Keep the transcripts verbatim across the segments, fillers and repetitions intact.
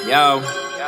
Yo.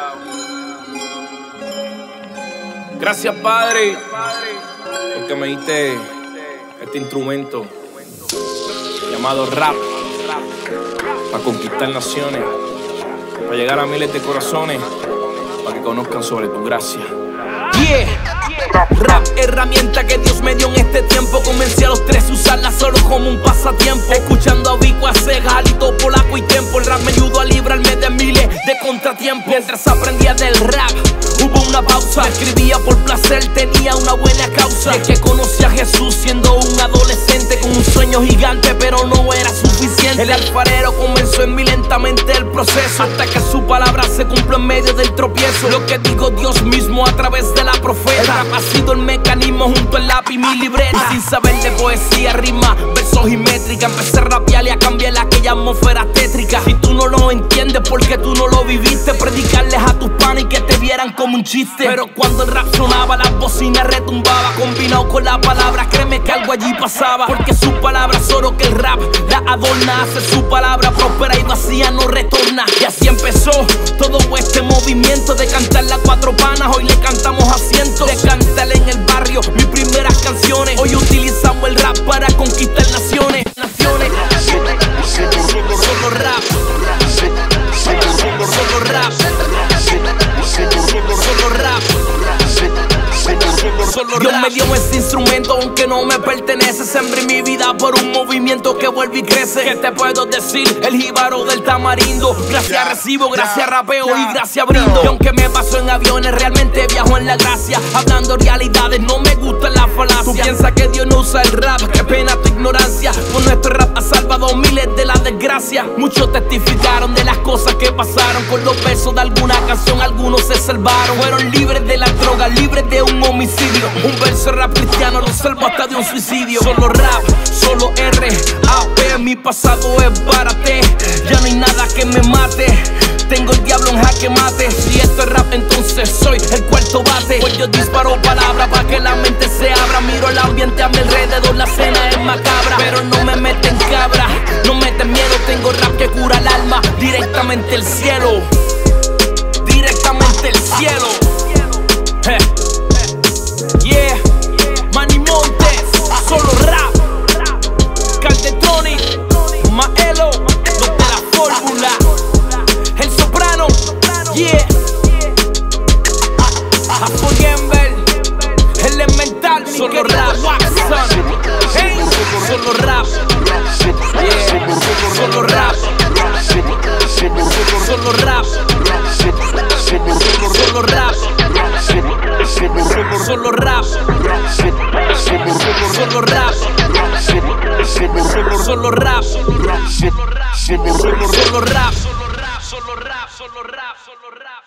Gracias, Padre, porque me diste este instrumento llamado rap para conquistar naciones, para llegar a miles de corazones, para que conozcan sobre tu gracia. Yeah. Rap, herramienta que Dios me dio en este tiempo. Comencé a los tres a usarla solo como un pasatiempo, escuchando a Vico, a Sega, Alito, Polaco y Tempo. El rap me ayudó a librarme de miles de contratiempos. Mientras aprendía del rap, hubo una pausa. Me escribía por placer, tenía una buena causa. Es que conocí a Jesús siendo un adolescente, con un sueño gigante, pero no era suficiente. El alfarero comenzó en mí lentamente el proceso, hasta que su palabra se cumplió en medio del tropiezo. Lo que dijo Dios mismo a través de la profeta. El rap ha sido el mecanismo junto al lápiz y mi libreta. Y sin saber de poesía, rima, versos y métrica, empecé a rapear y a cambiar aquella atmósfera tétrica. Si tú no lo entiendes porque tú no lo viviste, predicarles a tus panes y que te vieran como un chiste. Pero cuando el rap sonaba, la bocina retumbaba, combinado con la palabra, créeme que algo allí pasaba. Porque su palabra es oro que el rap la adorna, hace su palabra próspera y vacía no retorna. Y así empezó todo este movimiento de cantarle a cuatro panas. Hoy le cantamos a cientos, de cantarle en el barrio mis primeras canciones. Hoy utilizamos el rap para conquistar naciones. Naciones. Solo rap. Solo rap. Solo rap. Dios me dio este instrumento aunque no me pertenece. Sembré mi vida por un movimiento que vuelve y crece. ¿Qué te puedo decir? El jíbaro del tamarindo. Gracias recibo, gracias rapeo y gracias brindo. Y aunque me paso en aviones, realmente viajo en la gracia. Hablando realidades, no me gustan las falacias. Tú piensas que Dios no usa el rap, qué pena tu ignorancia. Con nuestro rap ha salvado miles de la desgracia. Muchos testificaron de las cosas que pasaron. Con los versos de alguna canción algunos se salvaron. Fueron libres de la droga, libres de un homicidio. Un verso rap cristiano lo salvo hasta de un suicidio. Solo rap, solo R A P. Mi pasado es barate, ya no hay nada que me mate. Tengo el diablo en jaque mate. Si esto es rap, entonces soy el cuarto bate. Pues yo disparo palabras para que la mente se abra. Miro el ambiente a mi alrededor, la cena es macabra, pero no me meten cabra, no meten miedo. Tengo rap que cura el alma, directamente el cielo. Directamente el cielo. Hey. Yeah, Manny Montes, solo rap. Caldetronic, Maelo, los de la fórmula. El soprano, yeah. Afro Gamble, Elemental, solo rap. Hey, solo rap. Yeah, solo rap. Solo rap. Solo rap. Solo rap. Solo rap. Solo rap. Solo rap. Solo rap. Solo rap. Solo rap. Solo rap.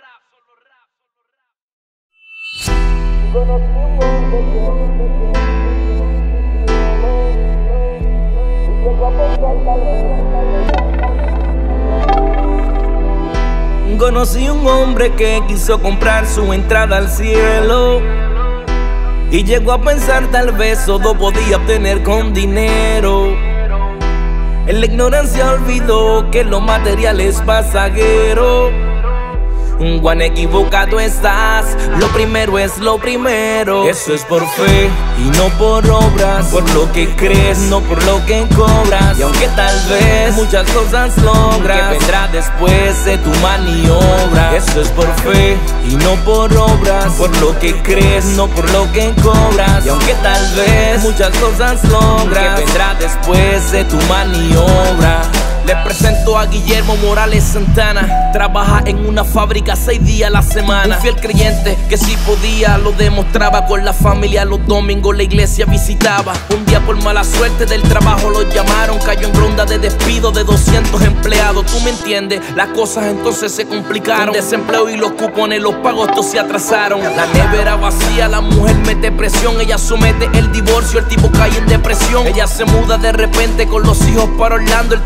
Conocí un hombre que quiso comprar su entrada al cielo y llegó a pensar tal vez todo podía obtener con dinero. En la ignorancia olvidó que lo material es pasajero. Juan, equivocado estás, lo primero es lo primero. Eso es por fe y no por obras, por lo que crees, no por lo que cobras. Y aunque tal vez muchas cosas logras, que vendrá después de tu maniobra. Eso es por fe y no por obras, por lo que crees, no por lo que cobras. Y aunque tal vez muchas cosas logras, que vendrá después de tu maniobra. Les presento a Guillermo Morales Santana. Trabaja en una fábrica seis días a la semana. Un fiel creyente que si podía lo demostraba. Con la familia los domingos la iglesia visitaba. Un día por mala suerte del trabajo lo llamaron. Cayó en ronda de despido de doscientos empleados. Tú me entiendes, las cosas entonces se complicaron. Con desempleo y los cupones, los pagos todos se atrasaron. La nevera vacía, la mujer mete presión. Ella somete el divorcio, el tipo cae en depresión. Ella se muda de repente con los hijos para Orlando. Él tristemente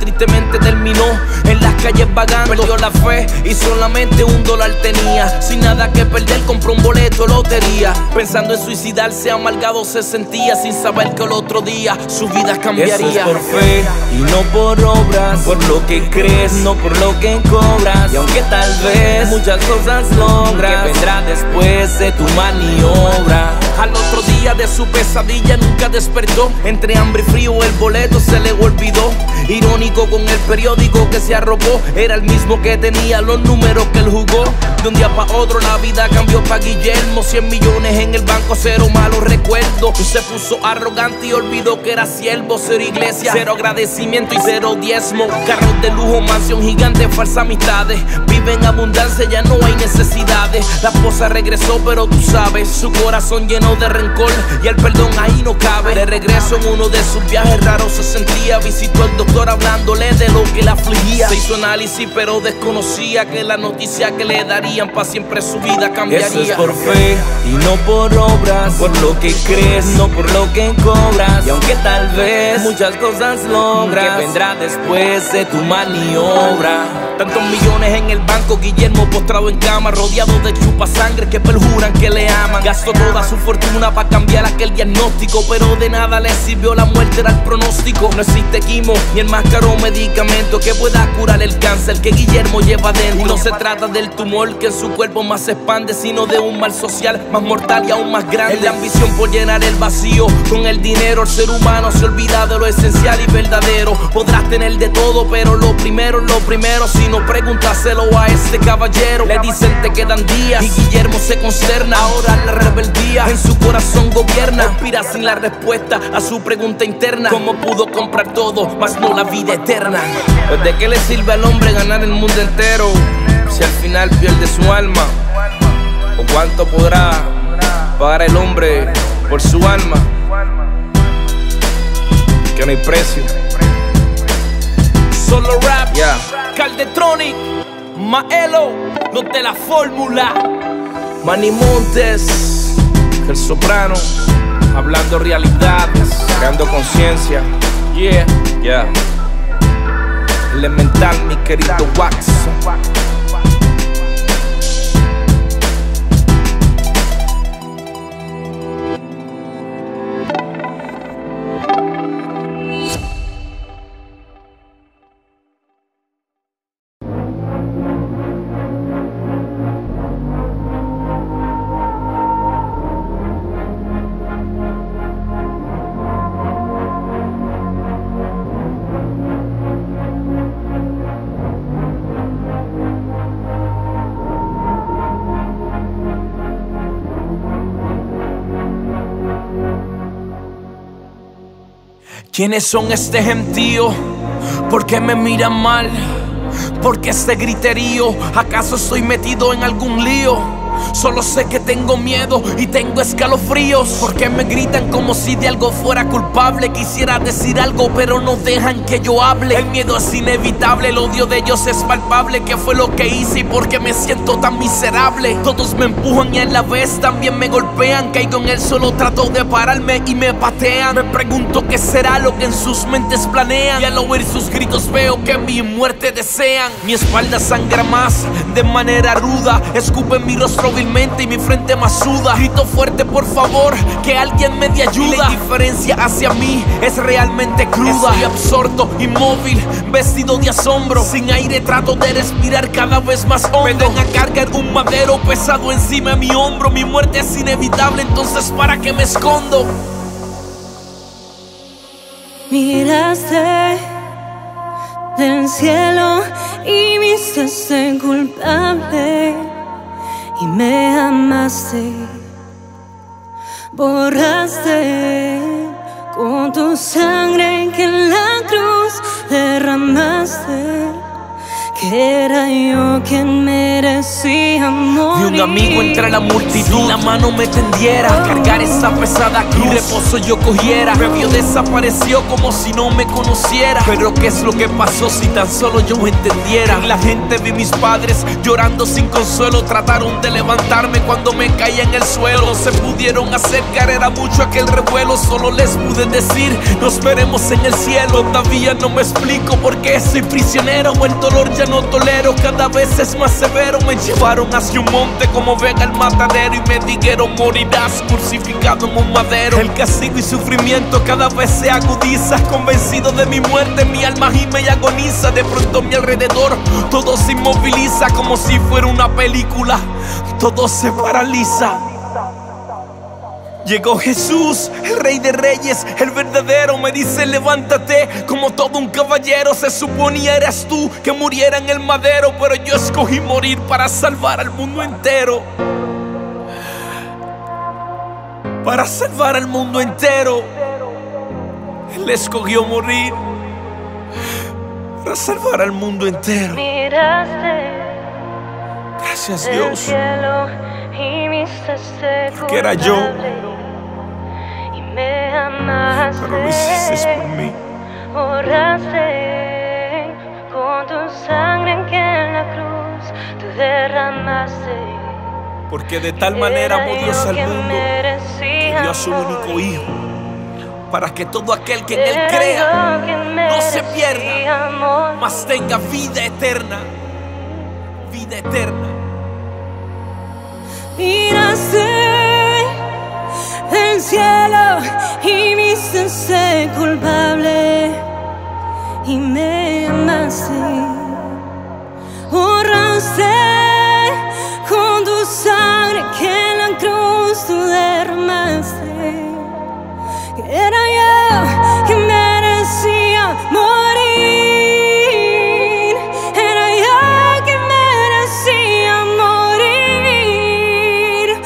finalmente terminó en las calles vagando. Perdió la fe y solamente un dólar tenía. Sin nada que perder compró un boleto de lotería. Pensando en suicidarse, amargado se sentía, sin saber que el otro día su vida cambiaría. Eso es por fe y no por obras, por lo que crees, no por lo que cobras. Y aunque tal vez muchas cosas logras, que vendrá después de tu maniobra. Al otro día de su pesadilla nunca despertó. Entre hambre y frío el boleto se le olvidó. Irónico con el periódico que se arrobó, era el mismo que tenía los números que él jugó. De un día para otro la vida cambió pa' Guillermo. Cien millones en el banco, cero malos recuerdos. Se puso arrogante y olvidó que era siervo. Cero iglesia, cero agradecimiento y cero diezmo. Carros de lujo, mansión gigante, falsas amistades. Vive en abundancia, ya no hay necesidades. La esposa regresó pero tú sabes, su corazón lleno de rencor y el perdón ahí no cabe. De regreso en uno de sus viajes raros se sentía. Visitó al doctor hablándole de lo que la afligía. Se hizo análisis pero desconocía que la noticia que le darían pa' siempre su vida cambiaría. Eso es por fe y no por obras, por lo que crees, no por lo que cobras. Y aunque tal vez muchas cosas logras, que vendrá después de tu maniobra. Tantos millones en el banco, Guillermo postrado en cama, rodeado de chupasangre que perjuran que le aman. Gastó toda su fortuna para cambiar aquel diagnóstico, pero de nada le sirvió, la muerte era el pronóstico. No existe quimo ni el más caro medicamento que pueda curar el cáncer que Guillermo lleva dentro. Y no se trata del tumor que en su cuerpo más se expande, sino de un mal social más mortal y aún más grande. Es la ambición por llenar el vacío con el dinero. El ser humano se olvida de lo esencial y verdadero. Podrás tener de todo, pero lo primero es lo primero. Si no, pregúntaselo a este caballero. Le dicen te quedan días y Guillermo se consterna. Ahora la rebeldía en su corazón gobierna. Aspira sin la respuesta a su pregunta interna: ¿cómo pudo comprar todo, mas no la vida eterna? Pues de qué le sirve al hombre ganar el mundo entero si al final pierde su alma. ¿O cuánto podrá pagar el hombre por su alma? Que no hay precio. Solo rap, Yeah. Caldetronic, Maelo, los de la fórmula. Manny Montes, el soprano, hablando realidades, creando conciencia. Yeah. Yeah. Elemental, mi querido Wax. ¿Quiénes son este gentío? ¿Por qué me miran mal? ¿Por qué este griterío? ¿Acaso estoy metido en algún lío? Solo sé que tengo miedo y tengo escalofríos. ¿Por qué me gritan como si de algo fuera culpable? Quisiera decir algo pero no dejan que yo hable. El miedo es inevitable, el odio de ellos es palpable. ¿Qué fue lo que hice y por qué me siento tan miserable? Todos me empujan y a la vez también me golpean. Caigo en el suelo, trato de pararme y me patean. Me pregunto qué será lo que en sus mentes planean. Y al oír sus gritos veo que mi muerte desean. Mi espalda sangra más de manera ruda. Escupen mi rostro vilmente y mi frente más suda. Grito fuerte por favor, que alguien me dé ayuda. Y la indiferencia hacia mí es realmente cruda. Estoy absorto, inmóvil, vestido de asombro. Sin aire trato de respirar cada vez más hondo. Me den a cargar un madero pesado encima de mi hombro. Mi muerte es inevitable, entonces ¿para qué me escondo? Miraste del cielo y viste ser culpable y me amaste. Borraste con tu sangre que en la cruz derramaste, que era yo quien me merecía morir. Vi un amigo entre la multitud, la mano me tendiera, cargar esa pesada cruz y reposo yo cogiera. Me vio, desapareció como si no me conociera. Pero qué es lo que pasó si tan solo yo entendiera. La gente, vi mis padres llorando sin consuelo, trataron de levantarme cuando me caía en el suelo. No se pudieron acercar, era mucho aquel revuelo. Solo les pude decir, nos veremos en el cielo. Todavía no me explico por qué soy prisionero. El dolor ya no tolero, cada vez es más severo. Me llevaron hacia un monte como Vega el matadero y me dijeron, morirás crucificado en un madero. El castigo y sufrimiento cada vez se agudiza. Convencido de mi muerte, mi alma gime y agoniza. De pronto a mi alrededor todo se inmoviliza, como si fuera una película, todo se paraliza. Llegó Jesús, el Rey de Reyes, el verdadero. Me dice, levántate como todo un caballero. Se suponía eras tú que muriera en el madero, pero yo escogí morir para salvar al mundo entero. Para salvar al mundo entero. Él escogió morir para salvar al mundo entero. Miraste Gracias el Dios, cielo y me hiciste porque era yo, y me amaste, pero lo hiciste por mí. Borraste con tu sangre que en la cruz tú derramaste. Porque de tal manera amó Dios al mundo que dio a su único hijo, para que todo aquel que en él crea no se pierda, mas tenga vida eterna. Vida eterna. Miraste el cielo y me hiciste culpable y me amaste. Borraste con tu sangre que en la cruz tú derramaste. Que era yo que merecía morir. Era yo que merecía morir.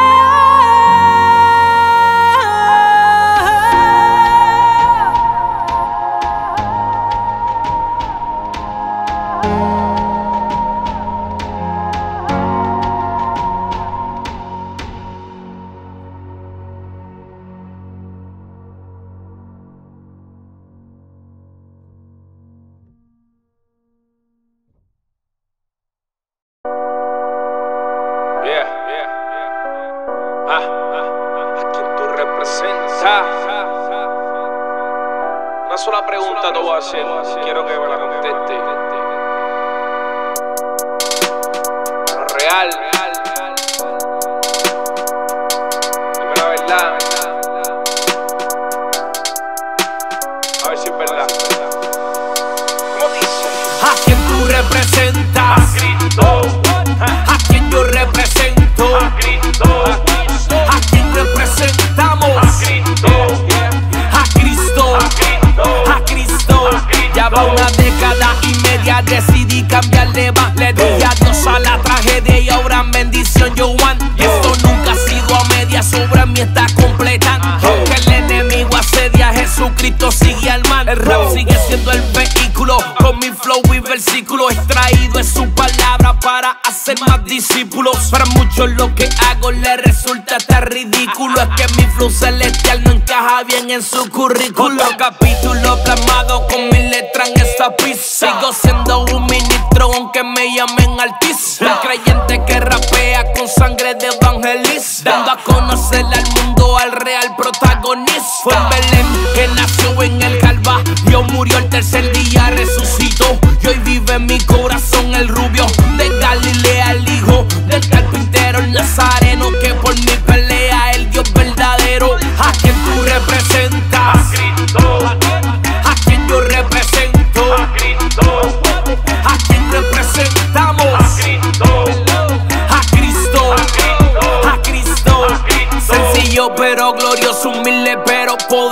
Yeah, yeah, yeah. Ah, ah, ¿a quién tú representas? Una sola pregunta te voy a hacer, quiero que me la conteste. Pero real, dime la verdad. A ver si es verdad. ¿Cómo dice? ¿A quién tú representas? A Cristo. ¿A quién yo represento? A Cristo. ¿A quién representamos? A Cristo. A Cristo. A Cristo. Ya va una década y media, decidí cambiar de lema. Le dije adiós a la tragedia y ahora en bendición yo one. Esto nunca ha sido a media, sobre mí está completa. Aunque el enemigo asedia, Jesucristo sigue al mal. El rap sigue siendo el vehículo, con mi flow y versículo extraído es su palabra para hacer más discípulos. Para muchos lo que hago les resulta tan ridículo. Es que mi flow celestial no encaja bien en su currículo. Otro capítulo plasmado con mi letra en esta pista. Sigo siendo un ministro aunque me llamen artista. Un creyente que rapea con sangre de evangelista, dando a conocer al mundo al real protagonista. Fue en Belén que nació en el Calvario, murió el tercer día, resucitó y hoy vive en mi corazón el rubio de Galilea, el hijo del carpintero, el nazareno que por mi pelea el Dios verdadero. ¿A quién tú representas? A Cristo. ¿A quién yo represento? A Cristo. ¿A quién representamos? A Cristo. A Cristo. A Cristo. A Cristo. A Cristo. Sencillo pero glorioso, humilde pero poderoso.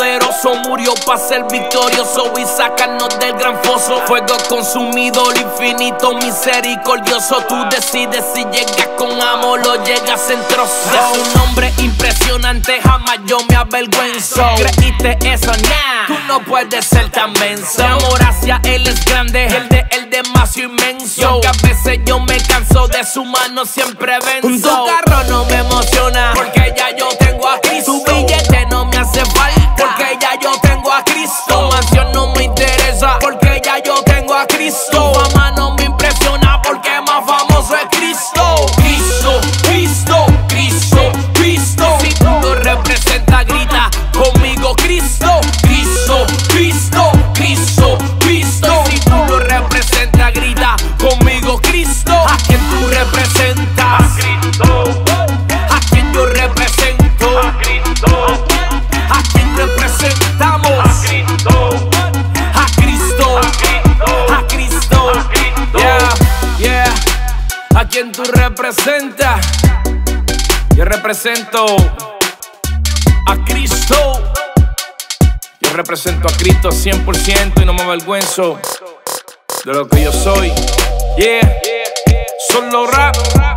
Cristo murió para ser victorioso y sacarnos del gran foso. Fuego consumidor infinito, misericordioso. Tú decides si llegas con amor o llegas en trozos. Es un hombre impresionante, jamás yo me avergüenzo. ¿Creíste eso? Nah, tú no puedes ser tan menso. Mi amor hacia él es grande, el de él demasiado inmenso. Y aunque a veces yo me canso, de su mano siempre venzo. Tu carro no me emociona, porque ya yo tengo a Cristo. Tu billete no me hace falta, porque ya yo tengo a Cristo. Tu mansión no me interesa, porque ya yo tengo a Cristo. Tu fama no me impresiona, porque más famoso es Cristo. Cristo, Cristo, Cristo, Cristo. Si tú lo representas, grita conmigo Cristo. Cristo, Cristo, Cristo, Cristo. Si tú lo representas, grita conmigo Cristo. ¿A quién tú representas? A Cristo. ¿A quién yo represento? A Cristo. ¿A quién representamos? A Cristo. A Cristo. A Cristo. A Cristo. A Cristo. Yeah, yeah. ¿A quién tú representas? Yo represento a Cristo. Yo represento a Cristo cien por ciento y no me avergüenzo de lo que yo soy. Yeah, solo rap.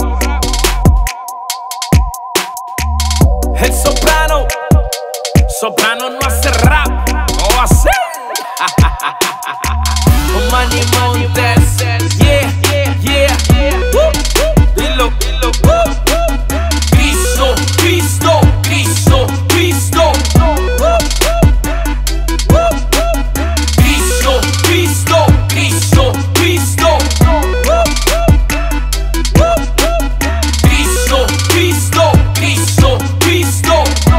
El soprano, soprano no hace rap, no va a hacer. Con Manny Montes, yeah, yeah, yeah. Uh, uh, dilo, dilo. Uh, uh. Cristo, Cristo, Cristo, Cristo. Uh, uh. Cristo, Cristo, Cristo, Cristo. Uh, uh. Cristo, Cristo, Cristo, Cristo.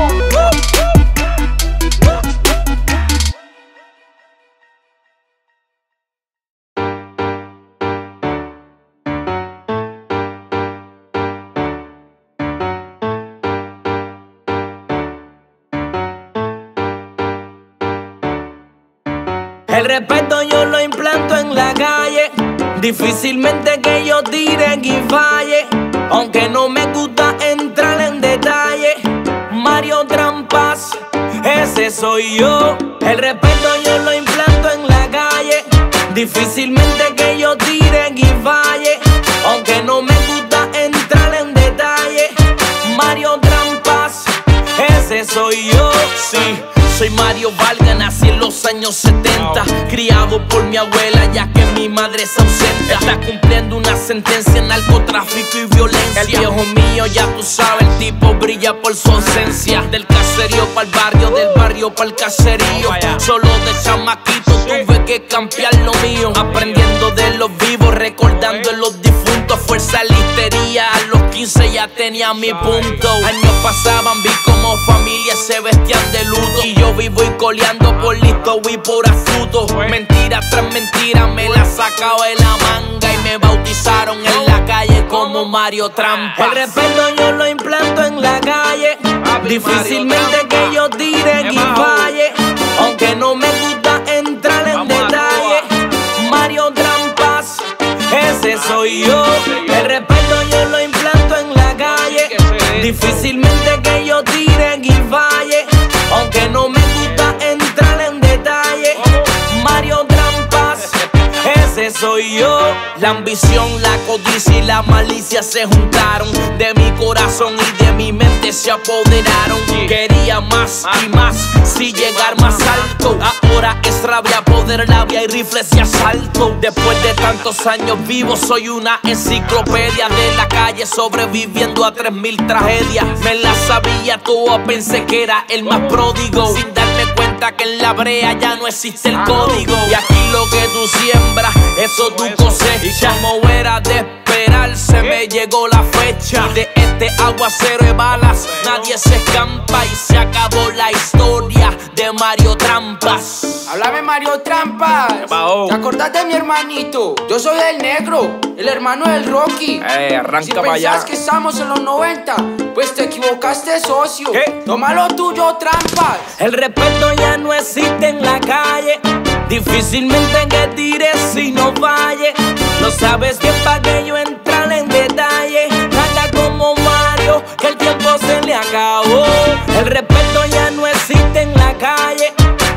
El respeto yo lo implanto en la calle. Difícilmente que yo tire y falle, aunque no me gusta entrar en detalle. Mario Trampas, ese soy yo. El respeto yo lo implanto en la calle. Difícilmente que yo tire y falle, aunque no me gusta entrar en detalle. Mario Trampas, ese soy yo. Sí, soy Mario Valga, nací en los años setenta, criado por mi abuela ya que mi madre es ausente. Está cumpliendo una sentencia en narcotráfico y violencia. El viejo mío, ya tú sabes, el tipo brilla por su ausencia. Del caserío para el barrio, del barrio para el caserío. Solo de chamaquito tuve que cambiar lo mío. Aprendiendo de los vivos, recordando en los difuntos. Fuerza listería, a los quince ya tenía mi punto. Años pasaban, vi como familias se vestían de luto. Y yo vivo y coleando por listo y por astuto. Mentira tras mentira me la sacaba de la manga. Y me bautizaron en la calle como Mario Trampas. El respeto yo lo implanto en la calle. Difícilmente que yo tire y falle, aunque no me gusta entrar en detalle. Mario Trampas, ese soy yo. El respeto yo lo implanto en la calle. Difícilmente que yo tire y falle, aunque no me gusta entrar en detalle. Mario Trampas, ese soy yo. La ambición, la codicia y la malicia se juntaron. De mi corazón y de mi mente se apoderaron. Quería más y más, si llegar más alto. Ahora es rabia, poder, labia y rifles y asalto. Después de tantos años vivos soy una enciclopedia de la calle, sobreviviendo a tres mil tragedias. Me la sabía toda, pensé que era el más pródigo, sin darme cuenta que en la brea ya no existe el código. Y aquí lo que tú siembras, eso tú cosechas. Y como era de esperar, se me llegó la fecha. De este aguacero de balas nadie se escampa y se acabó la historia de Mario Trampas. Háblame, Mario Trampas. ¿Te acordás de mi hermanito? Yo soy el negro, el hermano del Rocky. Eh, arranca si para allá. pensás que estamos en los noventa, pues te equivocaste, socio. ¿Qué? Toma lo tuyo, Trampas. El respeto ya no existe en la calle. Difícilmente que tires si no falle. No sabes bien pa' que yo entrar en detalle. Nada como Mario, que el tiempo se le acabó. El respeto ya no existe en la calle.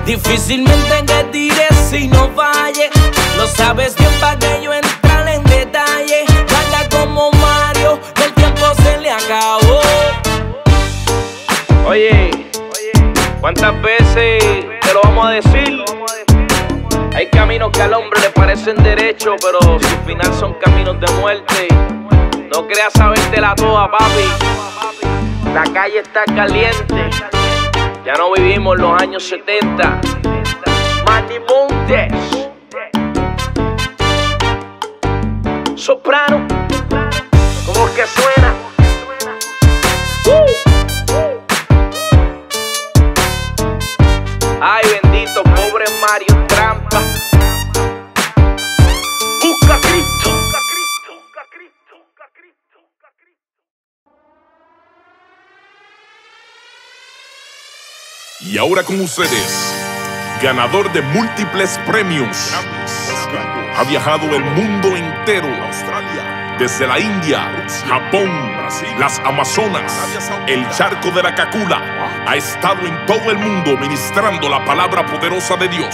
Difícilmente que tire si no falle. Lo sabes bien pa' que yo entrar en detalle. Gana como Mario, que el tiempo se le acabó. Oye, ¿cuántas veces te lo vamos a decir? Hay caminos que al hombre le parecen derechos, pero su final son caminos de muerte. No creas sabértela toda, papi. La calle está caliente. Ya no vivimos los años setenta. Manny Montes, Soprano, ¿cómo es que suena? Uh. Ay, bendito, pobre Mario Trampa. Busca a Cristo. Y ahora con ustedes, ganador de múltiples premios. Ha viajado el mundo entero. Desde la India, Japón, las Amazonas, el charco de la Cacula. Ha estado en todo el mundo ministrando la palabra poderosa de Dios.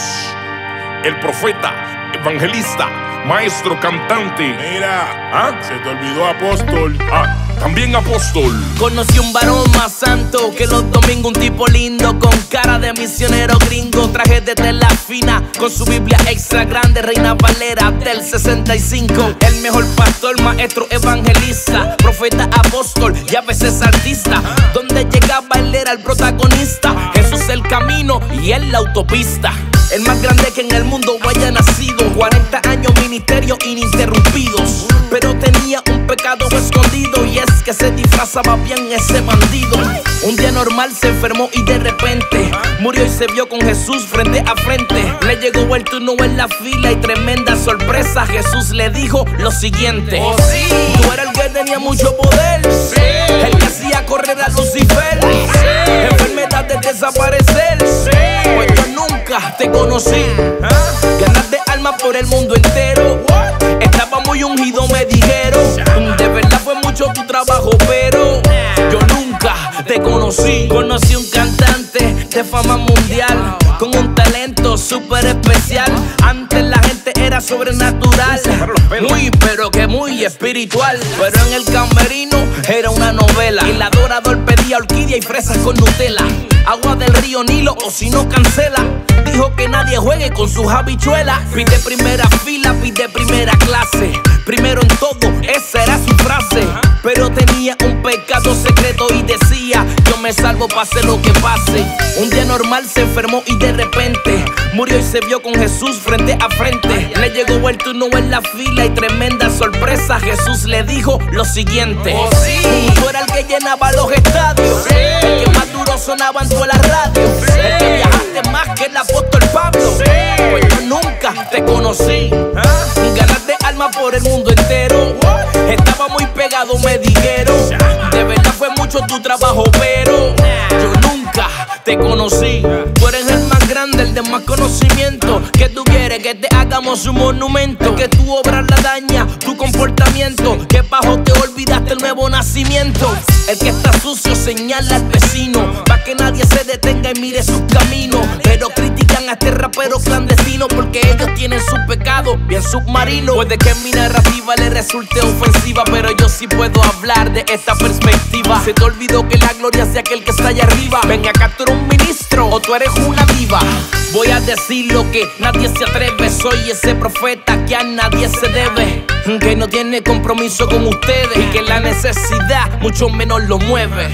El profeta, evangelista, maestro, cantante. Mira, ¿Ah? se te olvidó apóstol. Ah, también apóstol. Conocí un varón más santo que los domingos, un tipo lindo con cara de misionero gringo, traje de tela fina con su Biblia extra grande, Reina Valera del sesenta y cinco. El mejor pastor, maestro, evangelista, profeta, apóstol y a veces artista. Donde llegaba él era el protagonista. Jesús el camino y él la autopista. El más grande que en el mundo haya nacido. cuarenta años ministerio ininterrumpidos. Pero tenía un pecado escondido, y es que se disfrazaba bien ese bandido. Un día normal se enfermó y de repente murió y se vio con Jesús frente a frente. Le llegó el turno en la fila y tremenda sorpresa. Jesús le dijo lo siguiente: oh, sí. Tú eres el que tenía mucho poder, sí. El que hacía correr a Lucifer, sí. Enfermedades desaparecer, sí. Pues yo nunca te conocí. Ganaste alma por el mundo entero. Estaba muy ungido, me dijeron. De verdad fue mucho tu trabajo, pero yo nunca te conocí. Conocí un cantante de fama mundial con un talento súper especial. Antes la gente era sobrenatural, muy pero que muy espiritual. Pero en el camerino era una novela. El adorador pedía orquídea y fresas con Nutella, agua del río Nilo o si no cancela. Dijo que nadie juegue con sus habichuelas. Pide primera fila, pide primera clase. Primero en todo, esa era su frase. Pero tenía un pecado secreto y decía: yo me salvo pase lo que pase. Un día normal se enfermó y de repente murió y se vio con Jesús frente a frente. Le llegó el turno en la fila y tremenda sorpresa. Jesús le dijo lo siguiente: oh, sí. Tú eras el que llenaba los estadios, sí. El que más duro sonaba en toda la radio, sí. El que viajaste más que el apóstol Pablo, sí. Pues yo nunca te conocí. ¿Ah? Ganaste alma por el mundo entero. Estaba muy pegado, me dijeron. De verdad fue mucho tu trabajo, pero yo nunca te conocí. Tú eres el más grande, el de más conocimiento. Que tú quieres que te hagamos un monumento. Que tu obra la daña, tu comportamiento. Que bajo te olvidaste el nuevo nacimiento. El que está sucio señala al vecino, pa' que nadie se detenga y mire sus caminos. Pero critican a este rapero clandestino porque ellos tienen su pecado bien submarino. Puede que mi narrativa le resulte ofensiva, pero yo sí puedo hablar de esta perspectiva. Se te olvidó que la gloria sea aquel que está allá arriba. Ven acá, tú eres un ministro o tú eres una diva. Voy a decir lo que nadie se atreve. Soy ese profeta que a nadie se debe, que no tiene compromiso con ustedes y que la necesidad mucho menos lo mueve.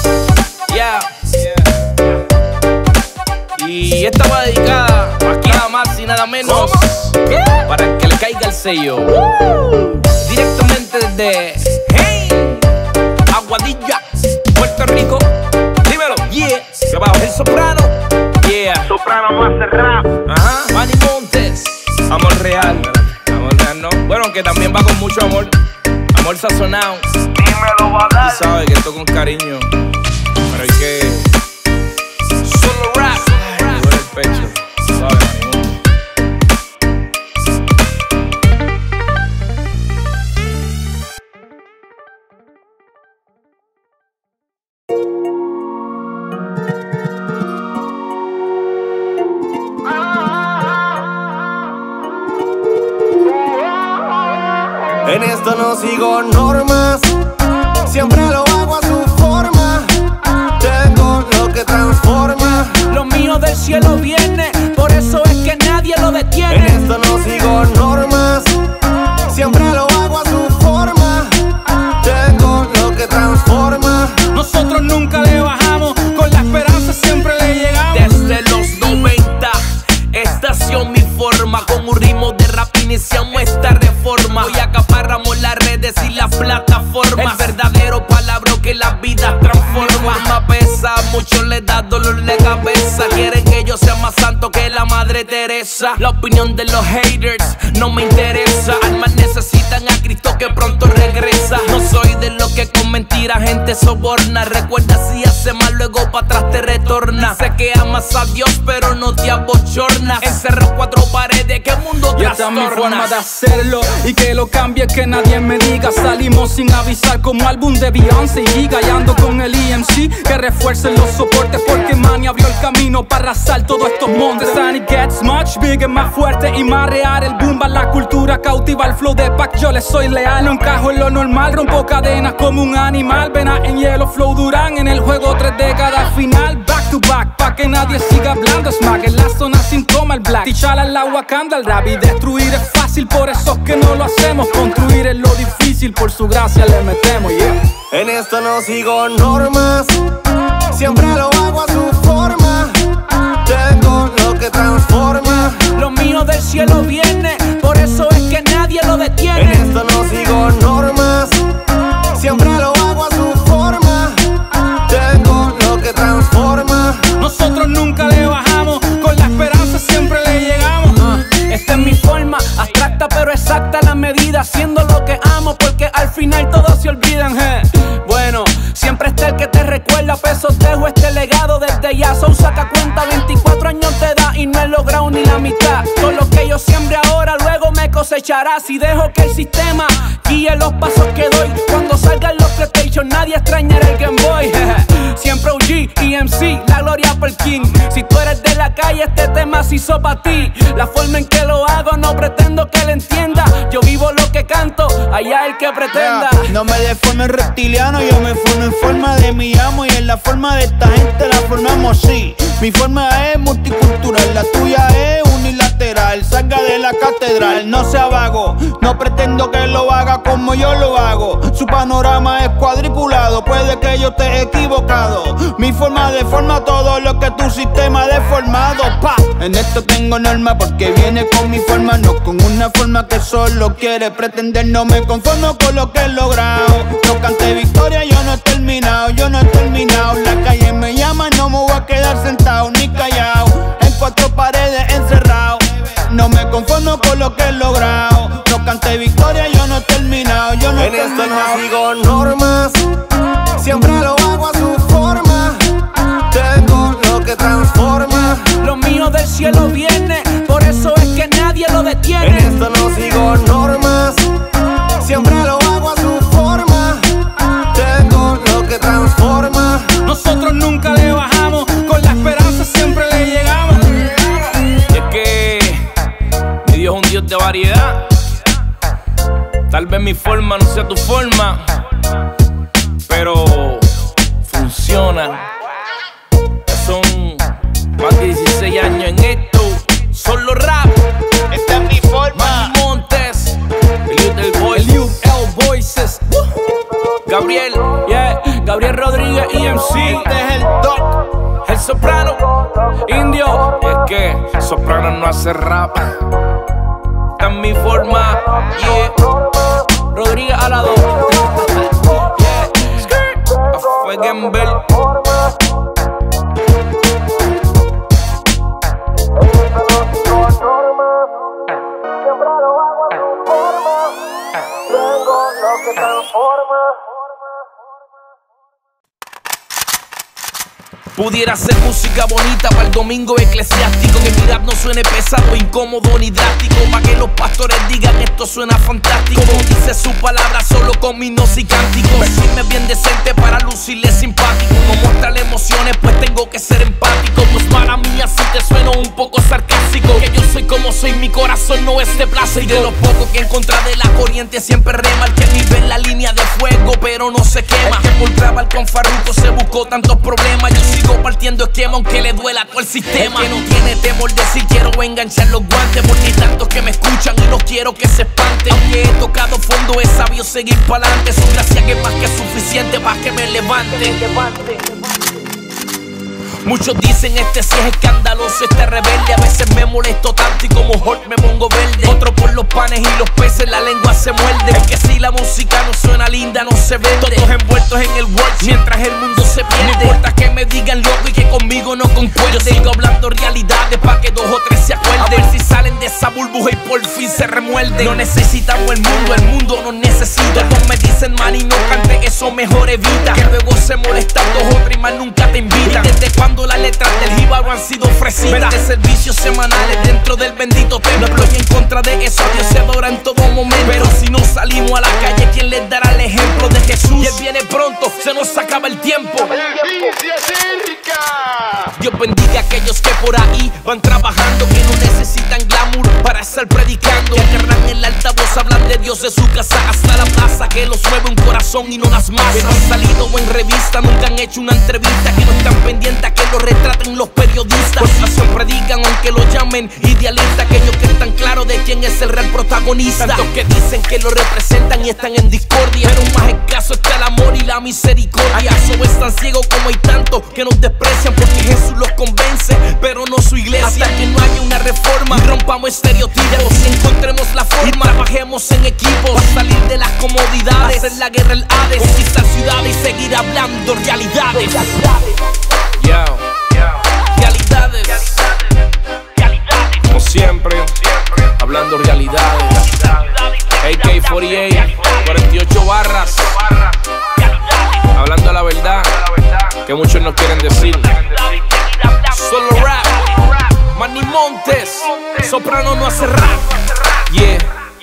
Yeah. Y esta va dedicada aquí nada más y nada menos para que le caiga el sello. Directamente desde hey, Aguadilla, Puerto Rico. Dímelo, yeah. El Soprano, yeah. Soprano no hace rap. Ajá, Manny Montes. Amor real, amor real, ¿no? Bueno, que también va con mucho amor. Amor sazonado. Dímelo, va a dar. Tú sabes que esto con cariño, pero hay que solo rap. Me duele el pecho, tú sabes, Manny Montes. esto no sigo normas, siempre lo hago a su forma. Tengo lo que transforma. Lo mío del cielo viene, por eso es que nadie lo detiene. En esto no sigo normas, siempre lo hago a su forma. Tengo lo que transforma. Nosotros nunca le bajamos, con la esperanza siempre le llegamos. Desde los noventa, estación Mi Forma, con un ritmo de rap iniciamos esta reforma. Hoy acaparramos las redes y las plataformas. El verdadero palabra que la vida transforma. Más pesa, mucho le da dolor de cabeza. Quieren que yo sea más santo que la Madre Teresa. La opinión de los haters no me interesa. Almas necesitan a Cristo que pronto regresa. No soy de los que con mentiras gente soborna. Recuerda, si hace mal luego para atrás te retorna. Sé que amas a Dios pero no te abochornas. Encerro cuatro paredes que el mundo trastorna. Y esta es mi forma de hacerlo, y que lo cambie que nadie me diga. Salimos sin avisar como álbum de Beyoncé y Giga. Y ando con el E M C que refuercen los soportes, porque Manny abrió el camino para arrasar todos estos montes. And it gets much bigger, más fuerte y más real. El boom va la cultura, cautiva el flow de Pac, yo le soy leal. No encajo en lo normal, rompo cadenas como un animal. Vena en hielo, flow Durán, en el juego tres décadas final. Back to back, pa' que nadie siga hablando smack. En la zona sin toma el black, tichala el agua, cambia el rap. Y destruir es fácil, por eso es que no lo hacemos. Construir es lo difícil, por su gracia le metemos, yeah. En esto no sigo normas, siempre lo hago a su forma. Tengo lo que transforma. Lo mío del cielo viene, por eso es que nadie lo detiene. En esto no sigo normas, siempre lo hago a su forma. Tengo lo que transforma. Nosotros nunca le bajamos, con la esperanza siempre le llegamos. uh, Esta es mi forma, abstracta pero exacta la medida. Haciendo lo que amo porque al final todos se olvidan, eh. Bueno, siempre está el que te recuerda, pesos dejo este legado desde ya. Son saca cuenta, veinticuatro años te da y no he logrado ni la mitad. Todo lo que yo siembre ahora luego me cosechará. Si dejo que el sistema guíe los pasos que doy, cuando salgan los PlayStation nadie extrañará el Game Boy. Siempre O G, E M C, la gloria por el King. Si tú eres de la calle este tema se hizo pa' ti. La forma en que lo hago no pretendo que le entienda. Yo vivo lo que canto, allá el que pretenda. Yeah, no me deforme reptiliano, yo me formo en forma de mi amo. Y en la forma de esta gente la formamos sí. Mi forma es multicultural, la tuya es unilateral. Salga de la catedral, no sea vago. No pretendo que lo haga como yo lo hago. Su panorama es cuadriculado, puede que yo esté equivocado. Mi forma deforma todo lo que tu sistema ha deformado. Pa, en esto tengo norma porque viene con mi forma, no con una forma que solo quiere pretender. No me conformo con lo que he logrado. No canté victoria, yo no he terminado, yo no he terminado. La calle me llama, no me voy a quedar sentado ni callado. En cuatro paredes encerrado. No me conformo con lo que he logrado. No canté victoria, yo no he terminado, yo no he En esto terminado. no sigo normas, siempre lo hago a su forma. Tengo lo que transforma. Lo mío del cielo viene, por eso es que nadie lo detiene. En esto no sigo normas, siempre lo hago a su forma. Tengo lo que transforma. Nosotros nunca le bajamos, con la esperanza siempre le llegamos. Y es que mi Dios es un Dios de variedad. Tal vez mi forma no sea tu forma, pero funciona. Ya son más de dieciséis años en esto. Solo rap. Esta es mi forma. Manny Montes, Eliud El Voices, Eliud El Voices. Gabriel, yeah, Gabriel Rodríguez, E M C. Este es el doc. El soprano, indio. Es que soprano no hace rap. Esta es mi forma, yeah. Rodríguez a la dos. Yeah, a Fuegenbel. Pudiera ser música bonita para el domingo eclesiástico, que mi rap no suene pesado, incómodo ni drástico, pa' que los pastores digan esto suena fantástico. Como dice su palabra, solo con himnos y cánticos. Vestirme bien decente para lucirle simpático, no mostrarle emociones pues tengo que ser empático. Pues mala mía si te sueno un poco sarcástico, que yo soy como soy, mi corazón eso no es de plástico. De lo poco que en contra de la corriente siempre rema. El que vive en la línea de fuego pero no se quema. El que por grabar con Farruko se buscó tantos problemas. Yo sigo partiendo esquema aunque le duela todo el sistema. El que no tiene temor de decir quiero enganchar los guantes, porque hay tantos que me escuchan y no quiero que se espanten. Aunque he tocado fondo es sabio seguir pa'lante. Su gracia que es más que suficiente para que me levante. Muchos dicen este sí es escandaloso, este rebelde. A veces me molesto tanto y como Hulk me pongo verde. Otro por los panes y los peces la lengua se muerde. Es que si la música no suena linda no se vende. Todos envueltos en el world mientras el mundo se pierde. No importa que me digan loco y que conmigo no concuerden. Yo sigo hablando realidades pa' que dos o tres se acuerden. A ver si salen de esa burbuja y por fin se remuerden. No necesitamos el mundo, el mundo nos necesita. Todos me dicen man y no cante, eso mejor evita. Que luego se molestan dos o tres y más nunca te invitan. Y desde cuando las letras del jíbaro han sido ofrecidas, veinte servicios semanales dentro del bendito templo. No estoy en contra de eso, Dios se adora en todo momento. Pero si no salimos a la calle, ¿quién les dará el ejemplo de Jesús? Y Él viene pronto, se nos acaba el tiempo. Dios bendiga a aquellos que por ahí van trabajando, que no necesitan glamour para estar predicando. Que agarran en la altavoz, hablan de Dios de su casa hasta la plaza, que los mueve un corazón y no las masas. Que no han salido en revista, nunca han hecho una entrevista, que no están pendientes a que lo retraten los periodistas. Por pasión predican aunque lo llamen idealista. Aquellos que están claros de quién es el real protagonista. Tantos que dicen que lo representan y están en discordia, pero más escaso está el amor y la misericordia. ¿Acaso es tan ciego como hay tantos que nos desprecian? Porque Jesús los convence, pero no su iglesia. Hasta que no haya una reforma y rompamos estereotipos y encontremos la forma y trabajemos en equipo para salir de las comodidades, hacer la guerra el Hades, conquistar ciudades y seguir hablando realidades. Yo, Realidades, como siempre, hablando realidades. A K cuarenta y ocho, cuarenta y ocho barras, hablando la verdad que muchos no quieren decir. Solo rap, Manny Montes, soprano no hace rap. Yeah.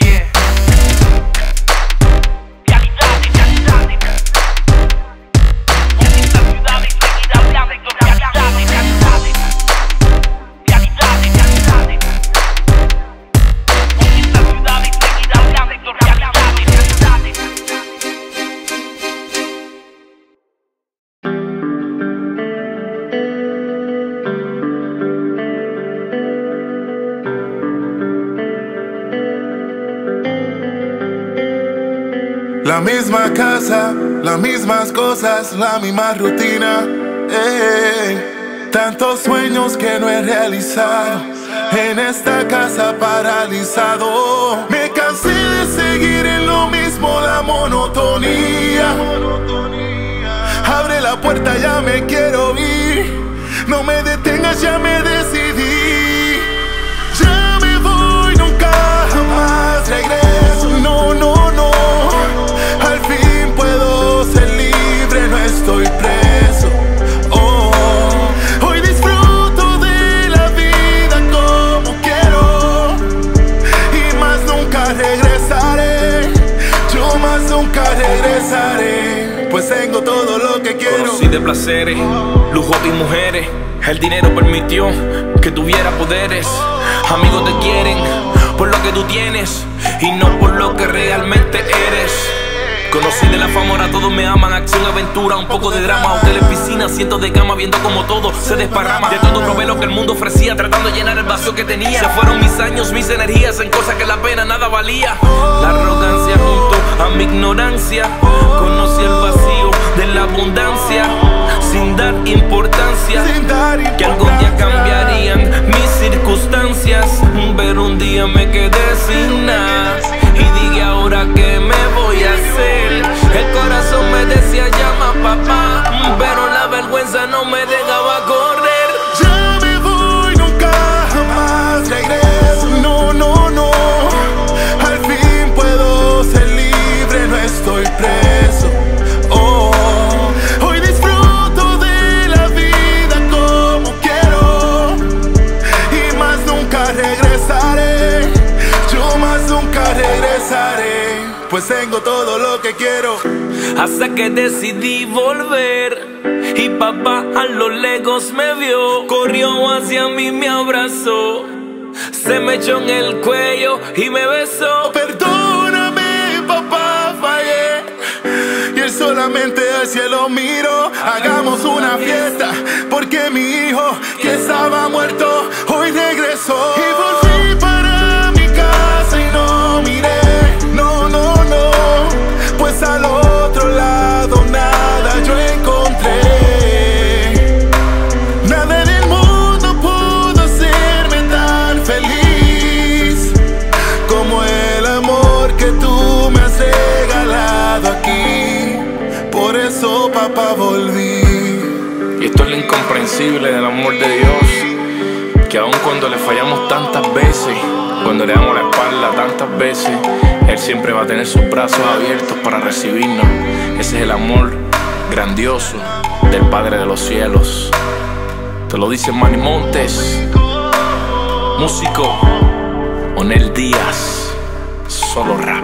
La misma casa, las mismas cosas, la misma rutina. eh. Tantos sueños que no he realizado, en esta casa paralizado. Me cansé de seguir en lo mismo, la monotonía. Abre la puerta, ya me quiero ir. No me detengas, ya me decidí. Ya me voy, nunca jamás regreso. No, no, no. Al fin puedo ser libre, no estoy preso. Oh, hoy disfruto de la vida como quiero. Y más nunca regresaré. Yo más nunca regresaré. Pues tengo todo lo que quiero. Conocí de placeres, lujos y mujeres. El dinero permitió que tuviera poderes. Amigos te quieren por lo que tú tienes y no por lo que realmente eres. Conocí de la fama, ahora todos me aman. Acción, aventura, un poco de drama. Hoteles, piscinas, cientos de camas, viendo como todo se desparrama. De todo probé lo que el mundo ofrecía, tratando de llenar el vacío que tenía. Se fueron mis años, mis energías en cosas que la pena nada valía. La arrogancia junto a mi ignorancia. Conocí el vacío de la abundancia, sin dar importancia, Sin dar importancia. que algún día cambiarían mis circunstancias. Pero un día me quedé sin nada y dije ahora qué me voy a hacer. El corazón me decía llama papá, pero la vergüenza no me dejaba correr. Ya me voy, nunca jamás regreso. No, no, no. Al fin puedo ser libre, no estoy preso. Oh, hoy disfruto de la vida como quiero. Y más nunca regresaré. Yo más nunca regresaré. Pues tengo todo lo que quiero. hasta que decidí volver. Y papá a lo lejos me vio, corrió hacia mí, me abrazó. Se me echó en el cuello y me besó. Perdóname, papá, fallé. Y él solamente al cielo miró. Hagamos una fiesta, porque mi hijo que estaba muerto hoy regresó. Y volví para mi casa y no miré, no, no, no, pues al otro lado nada yo encontré. Nada en el mundo pudo hacerme tan feliz como el amor que tú me has regalado aquí. Por eso, papá, volví. Y esto es lo incomprensible del amor de Dios, que aun cuando le fallamos tantas veces, cuando le damos la espalda tantas veces, Él siempre va a tener sus brazos abiertos para recibirnos. Ese es el amor grandioso del Padre de los cielos. Te lo dice Manny Montes, músico, Onel Díaz, Solo Rap.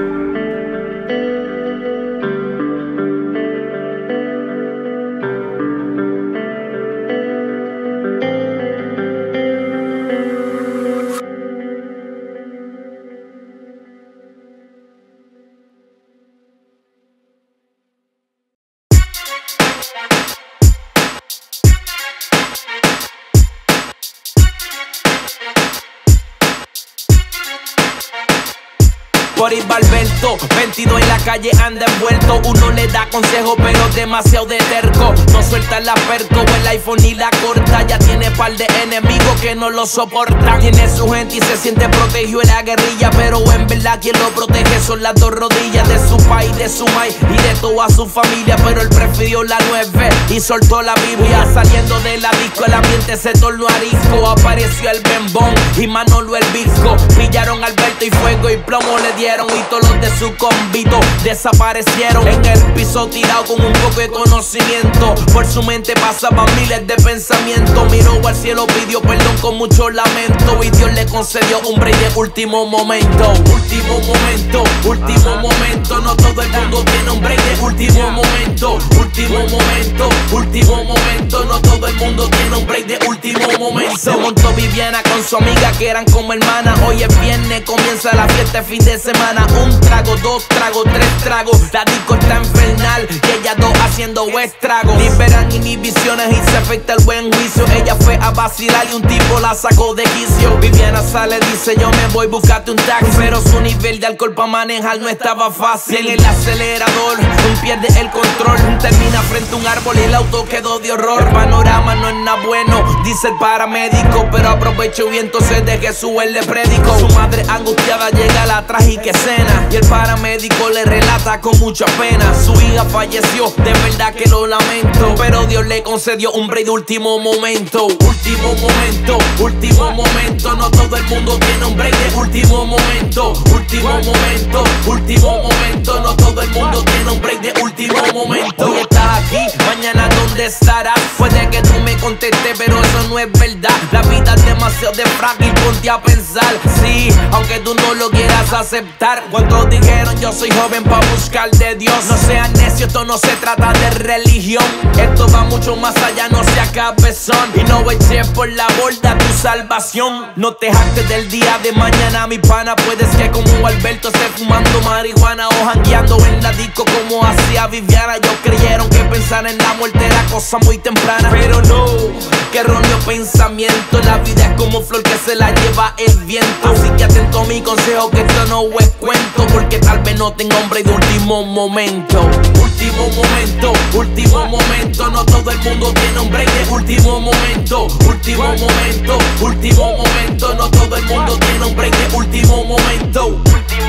Por Alberto, veintidós en la calle anda envuelto. Uno le da consejo pero demasiado de terco. No suelta la perco, el iPhone ni la corta. Ya tiene par de enemigos que no lo soportan. Tiene su gente y se siente protegido en la guerrilla, pero en verdad quien lo protege son las dos rodillas de su país, de su maíz y de toda su familia. Pero él prefirió la nueve y soltó la Biblia. Saliendo de la disco el ambiente se tornó arisco. Apareció el Bembón y Manolo el Visco. Pillaron a Alberto y fuego y plomo le dieron. Y todos los de su convito desaparecieron. En el piso tirado con un poco de conocimiento. Por su mente pasaban miles de pensamientos. Miró al cielo, pidió perdón con mucho lamento. Y Dios le concedió un break de último momento. Último momento, último momento. No todo el mundo tiene un break de último momento. Último momento, último momento. No todo el mundo tiene un break de último momento. Se montó Viviana con su amiga que eran como hermanas. Hoy es viernes, comienza la fiesta fin de semana. Un trago, dos tragos, tres tragos. La disco está infernal y ellas dos haciendo estragos. Liberan inhibiciones y se afecta el buen juicio. Ella fue a vacilar y un tipo la sacó de quicio. Viviana sale, dice yo me voy, búscate un taxi. Pero su nivel de alcohol para manejar no estaba fácil. En el acelerador, un pierde el control. Termina frente a un árbol y el auto quedó de horror. El panorama no es nada bueno, dice el paramédico, pero aprovechó y entonces de Jesús él le predicó. Su madre angustiada llega a la trágica escena y el paramédico le relata con mucha pena. Su hija falleció, de verdad que lo lamento, pero Dios le concedió un break de último momento. Último momento, último momento. No todo el mundo tiene un break de último momento. Último momento, último momento. No todo el mundo tiene un break de último momento. Hoy estás aquí, mañana ¿dónde estarás? Puede que tú me contestes, pero eso no es verdad. La vida es demasiado de frágil, ponte a pensar. Sí, aunque tú no lo quieras aceptar. Cuando dijeron yo soy joven pa' buscar de Dios. No seas necio, esto no se trata de religión. Esto va mucho más allá, no seas cabezón. Y no eches por la borda tu salvación. No te jactes del día de mañana, mi pana. Puedes que como Alberto esté fumando marihuana o jangueando en la disco como hacía Viviana. Ellos creyeron que pensar en la muerte era cosa muy temprana, pero no, que erróneo pensamiento. La vida es como flor que se la lleva el viento. Así que atento a mi consejo, que esto no es cuento, porque tal vez no tenga hombre de último momento. Último momento, último momento. No todo el mundo tiene un break de último momento. Último momento, último momento. No todo el mundo tiene un break de último momento.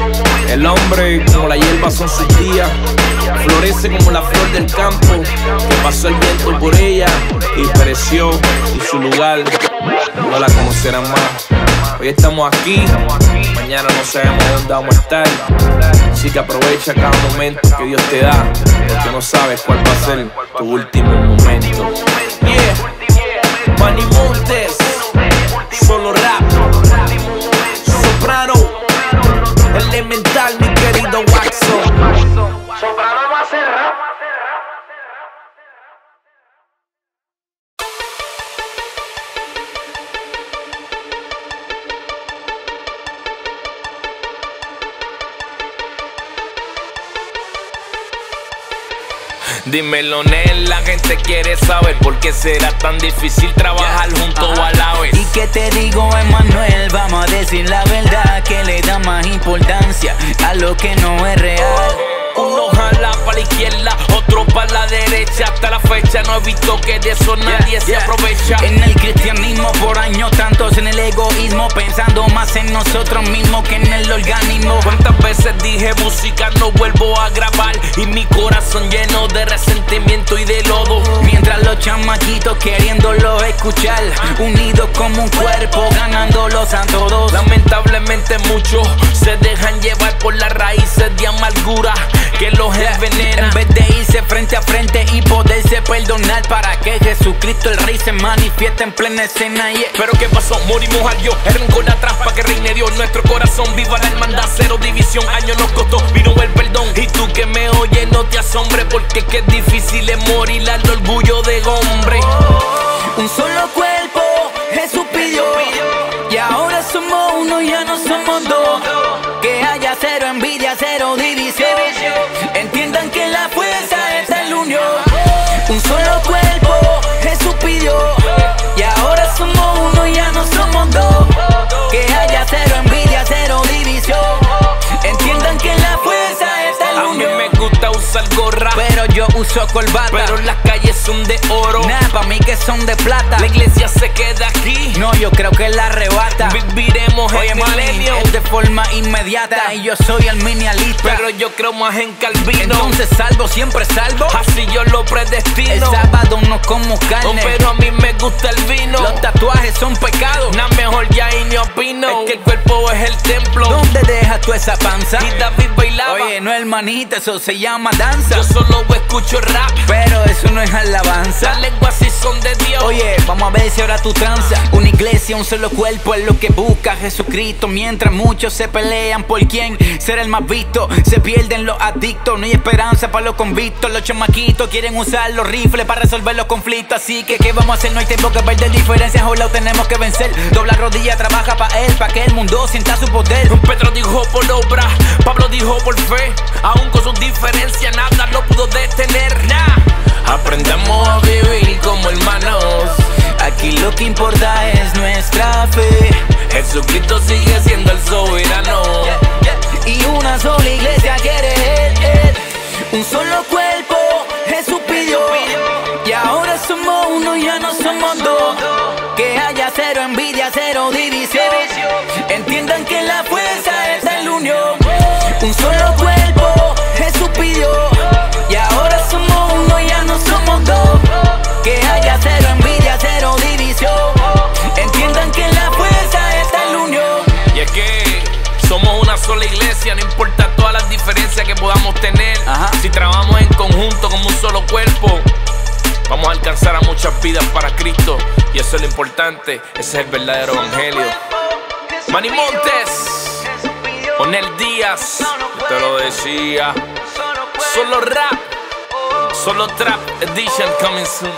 El hombre como la hierba son sus días, florece como la flor del campo, que pasó el viento por ella y pereció, y su lugar no la conocerán más. Hoy estamos aquí, mañana no sabemos dónde vamos a estar, así que aprovecha cada momento que Dios te da, porque no sabes cuál va a ser tu último momento. Yeah, Manny Montes, Solo Rap, Soprano, Elemental, mi querido Waxo. Soprano va a hacer rap. Dímelo, Nel, la gente quiere saber por qué será tan difícil trabajar yeah. juntos a la vez. ¿Y qué te digo, Emanuel? Vamos a decir la verdad, que le da más importancia a lo que no es real. Uno jala para la izquierda, otro para la derecha. Hasta la fecha no he visto que de eso nadie yeah, se yeah. aprovecha. En el cristianismo por años tantos en el egoísmo, pensando más en nosotros mismos que en el organismo. ¿Cuántas veces dije música no vuelvo a grabar? Y mi corazón lleno de resentimiento y de lodo. Mientras los chamaquitos queriéndolo escuchar, unidos como un cuerpo, ganándolos a todos. Lamentablemente muchos se dejan llevar por las raíces de amargura que los envenenan. En vez de irse frente a frente y poderse perdonar, para que Jesucristo el Rey se manifieste en plena escena. Yeah. Pero ¿qué pasó? Morimos al yo, el rencor atrás para que reine Dios. Nuestro corazón, viva la hermandad, cero división. Años nos costó, vino el perdón. Y tú que me oyes no te asombres, porque que es difícil es morir al orgullo de hombre. Un solo cuerpo Jesús pidió, y ahora somos uno, ya no somos dos. Que haya cero envidia, cero división. Entiendan que la fuerza está en la unión. Un solo cuerpo Jesús pidió, y ahora somos uno, ya no somos dos. Que haya cero envidia, cero división. Entiendan que la fuerza está en la unión. A mí me gusta usar gorra, pero yo uso corbata. Pero las calles son de oro, nah, pa' mí que son de plata. La iglesia se queda aquí, no, yo creo que la arrebata. Viviremos Oye, en milenio, es de forma inmediata, y yo soy el minialista. Pero yo creo más en Calvino. Entonces salvo, siempre salvo, así yo lo predestino. El sábado no como carne, oh, pero a mí me gusta el vino. Los tatuajes son pecados, nada mejor ya y ni opino. Es que el cuerpo es el templo. ¿Dónde dejas tú esa panza? Y David bailaba. Oye, no hermanita, eso se llama danza. Yo solo escucho rap, pero eso no es alabanza. Las lenguas sí son de Dios. Oye, vamos a ver si ahora tú tranza. Una iglesia, un solo cuerpo es lo que busca Jesucristo. Mientras muchos se pelean por quién será el más visto, se pierden los adictos. No hay esperanza para los convictos. Los chamaquitos quieren usar los rifles para resolver los conflictos. Así que, ¿qué vamos a hacer? No hay tiempo que perder. Diferencias, hola, tenemos que vencer. Dobla rodilla, trabaja para él, para que el mundo sienta su poder. Pedro dijo por obra, Pablo dijo por fe. Aún con sus diferencias nada lo pudo detener. Nah. Aprendamos a vivir como hermanos. Aquí lo que importa es nuestra fe. Jesucristo sigue siendo el soberano, yeah, yeah. Y una sola iglesia quiere él, él. Un solo cuerpo Jesús pidió, y ahora somos uno, ya no somos dos. Que haya cero envidia, cero división. Entiendan que la fuerza está en la unión. Un solo cuerpo Jesús pidió, y ahora somos uno, ya no somos dos. Que haya cero envidia, cero división. Entiendan que la fuerza está en la unión. Y es que somos una sola iglesia, no importa todas las diferencias que podamos tener. Ajá. Si trabajamos en conjunto como un solo cuerpo, vamos a alcanzar a muchas vidas para Cristo. Y eso es lo importante, ese es el verdadero evangelio. Manny Montes, Onel Díaz, te lo decía. Solo rap, solo trap edition coming soon.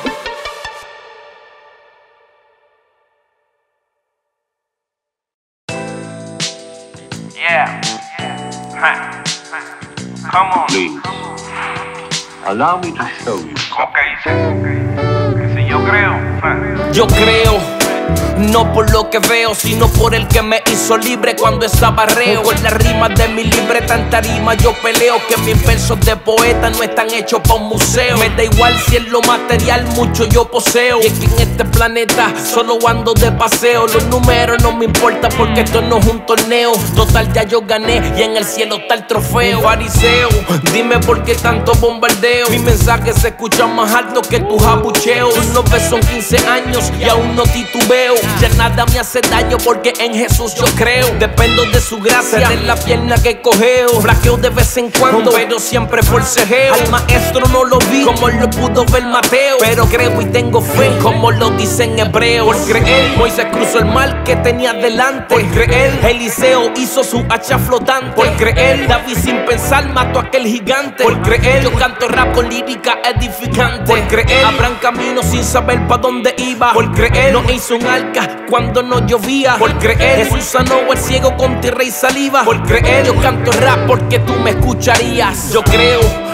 Yeah. Huh. Come on. Please, allow me to show you. ¿Cómo que dice? Que si yo creo. Huh. Yo creo. No por lo que veo, sino por el que me hizo libre cuando estaba reo. Con las rimas de mi libreta en tarima yo peleo. Que mis versos de poeta no están hechos pa' un museo. Me da igual si en lo material mucho yo poseo. Y es que en este planeta solo ando de paseo. Los números no me importan porque esto no es un torneo. Total ya yo gané y en el cielo está el trofeo. Fariseo, dime por qué tanto bombardeo. Mi mensaje se escucha más alto que tus abucheos. Tus nombres son quince años y aún no titubeo. Ya nada me hace daño porque en Jesús yo creo. Dependo de su gracia, de la pierna que cogeo. Flaqueo de vez en cuando, pero siempre forcejeo. Al maestro no lo vi como lo pudo ver Mateo, pero creo y tengo fe como lo dice en hebreo. Por creer, Moisés cruzó el mar que tenía delante. Por creer, Eliseo hizo su hacha flotante. Por creer, David sin pensar mató a aquel gigante. Por creer, yo canto rap con lírica edificante. Por creer, abran camino sin saber pa' dónde iba. Por creer, no hizo un arca cuando no llovía. Por creer, Jesús sanó al ciego con tierra y saliva. Por creer, yo canto rap porque tú me escucharías. Yo creo,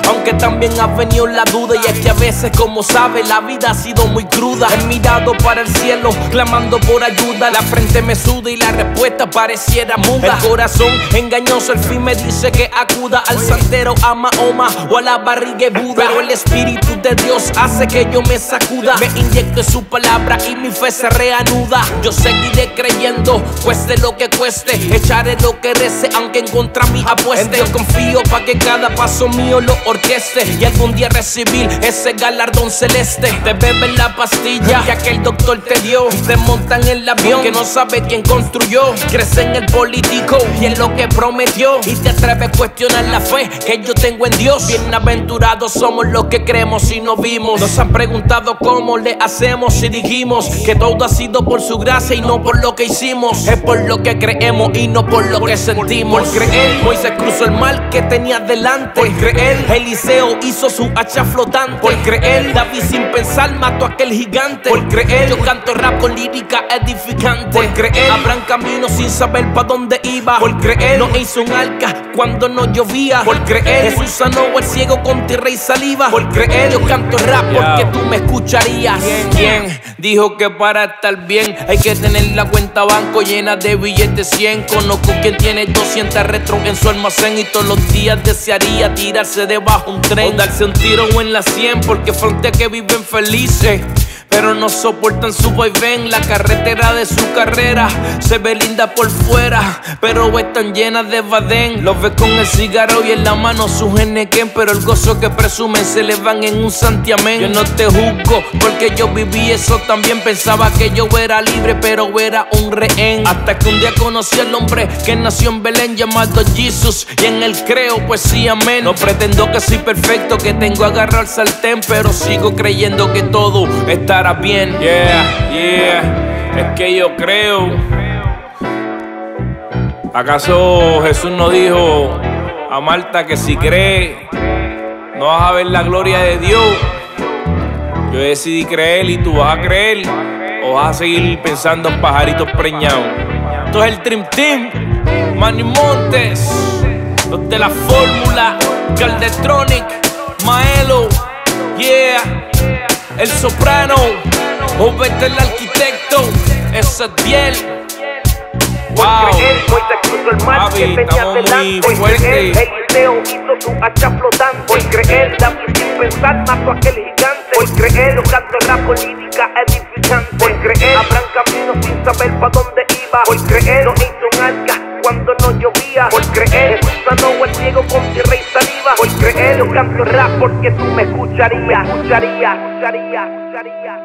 aunque también ha venido la duda. Y es que a veces, como sabe, la vida ha sido muy cruda. He mirado para el cielo, clamando por ayuda. La frente me suda y la respuesta pareciera muda. El corazón engañoso, el fin me dice que acuda al santero, a Mahoma o a la barriga de Buda. Pero el Espíritu de Dios hace que yo me sacuda. Me inyecto en su palabra y mi fe se reanuda. Yo seguiré creyendo, cueste lo que cueste. Echaré lo que rece, aunque en contra mí apueste. En Dios confío pa' que cada paso mío lo orqueste y algún día recibir ese galardón celeste. Te beben la pastilla que aquel doctor te dio. Te montan en el avión que no sabe quién construyó. Crece en el político y en lo que prometió. Y te atreves a cuestionar la fe que yo tengo en Dios. Bienaventurados somos los que creemos y no vimos. Nos han preguntado cómo le hacemos y dijimos que todo ha sido por su gracia y no por lo que hicimos. Es por lo que creemos y no por lo que sentimos. Por creer, Moisés cruzó el mar que tenía delante. Por creer, Eliseo hizo su hacha flotante. Por creer, David sin pensar mató a aquel gigante. Por creer, yo canto rap con lírica edificante. Por creer, abran camino sin saber pa' dónde iba. Por creer, no hizo un arca cuando no llovía. Por creer, Jesús sanó al ciego con tierra y saliva. Por creer, yo canto rap porque tú me escucharías. ¿Quién dijo que para estar bien hay que tener la cuenta banco llena de billetes cien? Conozco quien tiene doscientas retro en su almacén y todos los días desearía tirarse debajo un tren o darse un tiro en la cien, porque frente a que viven felices pero no soportan su vaivén. La carretera de su carrera se ve linda por fuera, pero están llenas de badén. Los ves con el cigarro y en la mano su genequén, pero el gozo que presumen se le van en un santiamén. Yo no te juzgo porque yo viví eso también. Pensaba que yo era libre pero era un rehén, hasta que un día conocí al hombre que nació en Belén llamado Jesús, y en él creo, pues sí, amén. No pretendo que soy perfecto, que tengo agarrado al sartén, pero sigo creyendo que todo estará bien. Yeah, yeah, es que yo creo. ¿Acaso Jesús no dijo a Marta que si cree no vas a ver la gloria de Dios? Yo decidí creer y tú vas a creer, o vas a seguir pensando en pajaritos preñados. Esto es el Dream Team, Manny Montes, los de la fórmula, Caldetronic, Maelo, yeah, El Soprano, Obete el arquitecto, Esadiel. Wow, papi, estamos muy fuertes. Eliseo hizo su hacha flotante. Por creer, David sin pensar mató a aquel gigante. Por creer, yo canto rap con lírica edificante. Por creer, abran camino sin saber pa' dónde iba. Por creer, no hizo un arca cuando no llovía. Por creer, Jesús sanó al ciego con tierra y saliva. Por creer, yo canto rap porque tú me escucharías. Escucharía, escucharía, escucharía.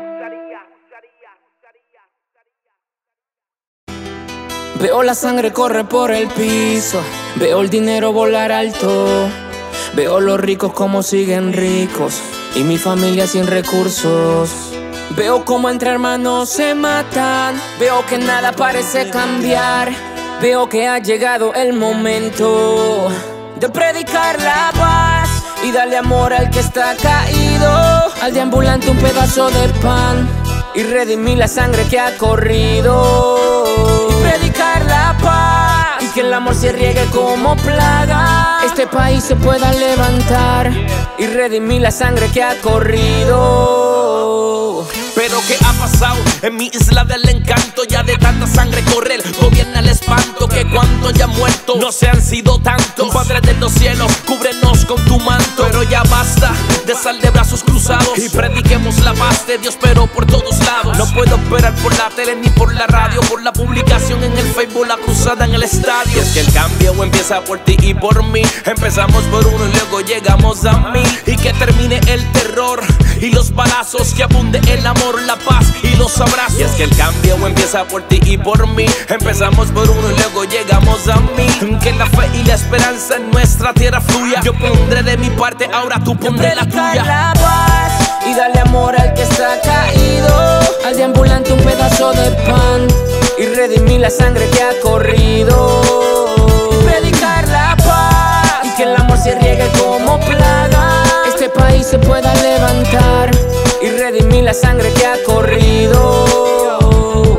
Veo la sangre correr por el piso, veo el dinero volar alto, veo los ricos como siguen ricos y mi familia sin recursos. Veo como entre hermanos se matan, veo que nada parece cambiar, veo que ha llegado el momento de predicar la paz y darle amor al que está caído, al deambulante un pedazo de pan y redimir la sangre que ha corrido. Predicar la paz y que el amor se riegue como plaga. Este país se pueda levantar y redimir la sangre que ha corrido. Pero ¿qué ha pasado en mi isla del encanto? Ya de tanta sangre correr gobierna el espanto, que cuanto ya muerto no se han sido tantos. Padre de los cielos, cúbrenos con tu manto. Pero ya basta de sal de brazos cruzados y prediquemos la paz de Dios pero por todos lados. No puedo esperar por la tele ni por la radio, por la publicación en el Facebook, la cruzada en el estadio. Y es que el cambio empieza por ti y por mí. Empezamos por uno y luego llegamos a mil. Y que termine el terror y los balazos, que abunde el amor, la paz y los abrazos. Y es que el cambio empieza por ti y por mí. Empezamos por uno y luego llegamos a mil. Que la fe y la esperanza en nuestra tierra fluya. Yo pondré de mi parte, ahora tú pondré la tuya. La paz y darle amor al que está caído, al deambulante un pedazo de pan y redimir la sangre que ha corrido. Predicar la paz y que el amor se riegue como plaga. Este país se pueda levantar y redimir la sangre que ha corrido.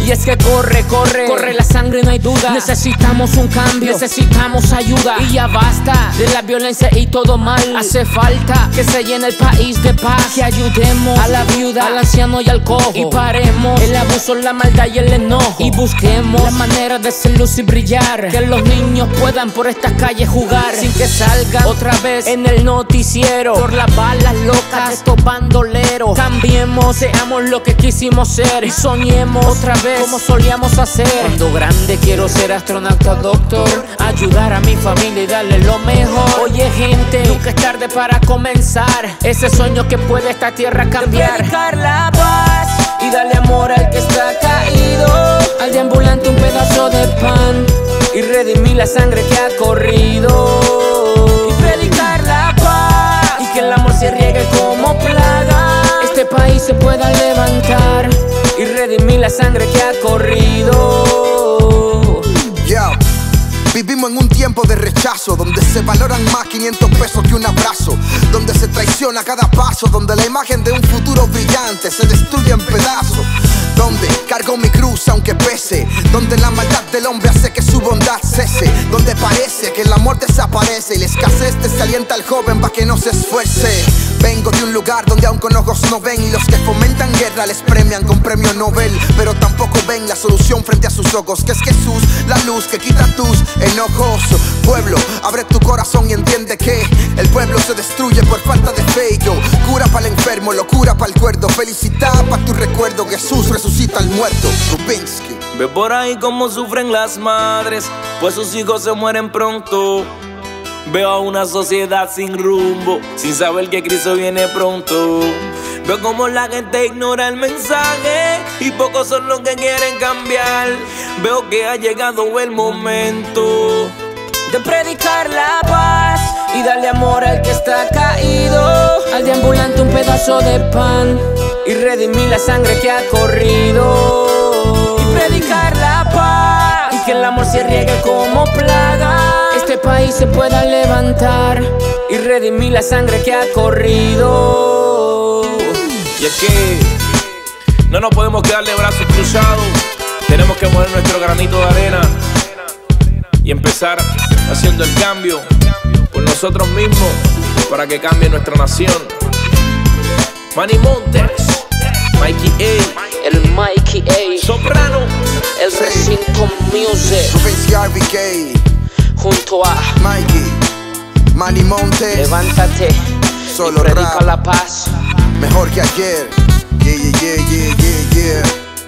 Y es que corre, corre, corre la sangre, no hay duda. Necesitamos un cambio, necesitamos ayuda. Y ya basta de la violencia y todo mal. Hace falta que se llene el país de paz. Que ayudemos a la viuda, al anciano y al cojo. Y paremos el abuso, la maldad y el enojo. Y busquemos la manera de ser luz y brillar. Que los niños puedan por estas calles jugar sin que salgan otra vez en el noticiero por las balas locas de estos bandoleros. Cambiemos, seamos lo que quisimos ser y soñemos otra vez como solíamos hacer. Cuando grande quiero ser astronauta, doctor, ayudar a mi familia y darle lo mejor. Oye gente, nunca es tarde para comenzar ese sueño que puede esta tierra cambiar. De predicar la paz y darle amor al que está caído, al deambulante un pedazo de pan y redimir la sangre que ha corrido. Y predicar la paz y que el amor se riegue como plaga. Este país se pueda levantar y redimir la sangre que ha corrido. Yeah. Vivimos en un tiempo de rechazo, donde se valoran más quinientos pesos que un abrazo, donde se traiciona cada paso, donde la imagen de un futuro brillante se destruye en pedazos, donde cargo mi cruz aunque pese, donde la maldad del hombre hace que su bondad cese, donde parece que el amor desaparece y la escasez desalienta al joven para que no se esfuerce. Vengo de un lugar donde aún con ojos no ven y los que fomentan guerra les premian con premio Nobel, pero tampoco ven la solución frente a sus ojos, que es Jesús, la luz que quita tus enojos. Pueblo, abre tu corazón y entiende que el pueblo se destruye por falta de fe. Yo, cura para el enfermo, locura para el cuerdo, felicidad para tu recuerdo. Jesús resucita al muerto. Rubinsky. Ve por ahí cómo sufren las madres, pues sus hijos se mueren pronto. Veo a una sociedad sin rumbo, sin saber que Cristo viene pronto. Veo como la gente ignora el mensaje y pocos son los que quieren cambiar. Veo que ha llegado el momento de predicar la paz y darle amor al que está caído, al deambulante un pedazo de pan y redimir la sangre que ha corrido. Y predicar la paz y que el amor se riegue como plaga. Este país se pueda levantar y redimir la sangre que ha corrido. Y es que no nos podemos quedar de brazos cruzados. Tenemos que poner nuestro granito de arena y empezar haciendo el cambio por nosotros mismos para que cambie nuestra nación. Manny Montes, Mikey A, el Mikey A, Soprano, el Recinto Music, Rubinsky R B K, junto a Mikey, Manny Montes. Levántate, solo y predica rap, la paz, mejor que ayer. Yeah, yeah, yeah, yeah, yeah, yeah.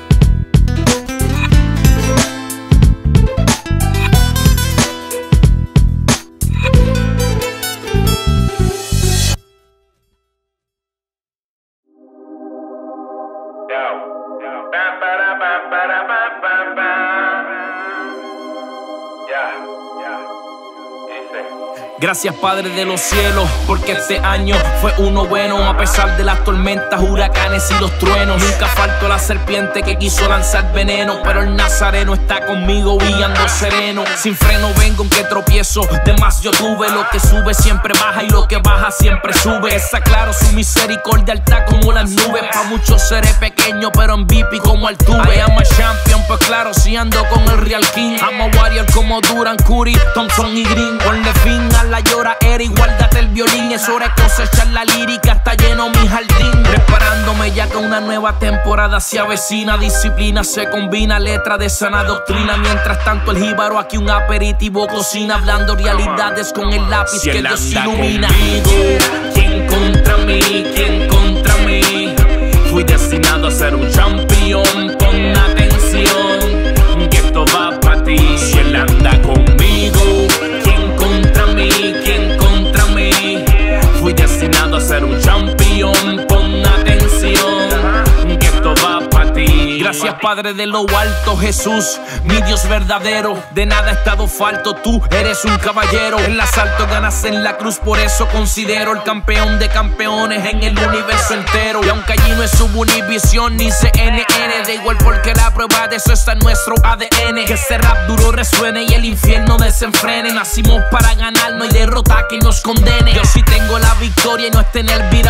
Gracias Padre de los cielos, porque este año fue uno bueno. A pesar de las tormentas, huracanes y los truenos, nunca faltó la serpiente que quiso lanzar veneno, pero el Nazareno está conmigo guiando sereno. Sin freno vengo aunque tropiezo, de más yo tuve. Lo que sube siempre baja y lo que baja siempre sube. Está claro, su misericordia alta como las nubes. Pa' muchos seré pequeño, pero en V I P como Altuve. I am a champion, pues claro, si ando con el Real King. I'm a warrior como Duran, Curry, Thompson y Green. Ponle fin a la llora era y guárdate el violín. Es hora de cosechar la lírica, está lleno mi jardín. Preparándome ya que una nueva temporada se avecina. Disciplina se combina, letra de sana doctrina. Mientras tanto el jíbaro aquí un aperitivo cocina, hablando realidades con el lápiz si que Dios ilumina. Conmigo, ¿quién contra mí? ¿Quién contra mí? Fui destinado a ser un campeón. Pon atención, que esto va para ti. Si él anda conmigo, ¿quién contra mí? ¿Quién contra mí? Fui destinado a ser un campeón. Pon atención, que esto va para ti. Gracias Padre de lo alto, Jesús, mi Dios verdadero. De nada he estado falto, tú eres un caballero. El asalto ganas en la cruz, por eso considero el campeón de campeones en el universo entero. Y aunque allí no es su Univision ni C N N, da igual porque la prueba de eso está en nuestro A D N. Que este rap duro resuene y el infierno desenfrene. Nacimos para ganar, no hay derrota que nos condene. Yo sí tengo la victoria y no está en el virado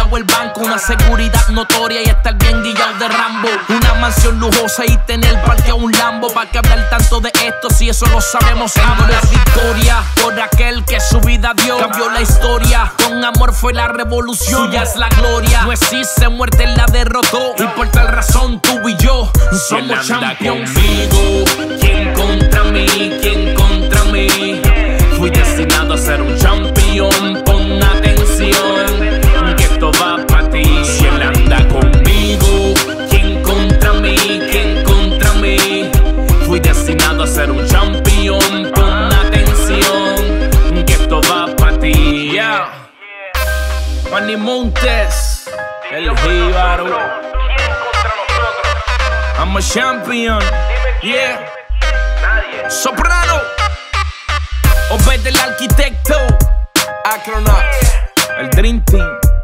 pagado el banco, una seguridad notoria y estar bien guillado de Rambo. Una mansión lujosa y tener parqueado un Lambo. ¿Para qué hablar tanto de esto si eso lo sabemos? Tengo la victoria por aquel que su vida dio, cambió la historia. Con amor fue la revolución, suya es la gloria. No existe muerte, la derrotó y por tal razón tú y yo somos champions. Conmigo, ¿quién contra mí? ¿Quién contra mí? Fui destinado a ser un campeón. Pon atención, que esto va para ti. Si él anda conmigo, ¿quién contra mí? ¿Quién contra mí? Fui destinado a ser un campeón. Pon atención, que esto va para ti. Yeah. Manny Montes, el jíbaro. I'm a champion. Yeah. Soprano. Obed el arquitecto. Acronaut. El Dream Team.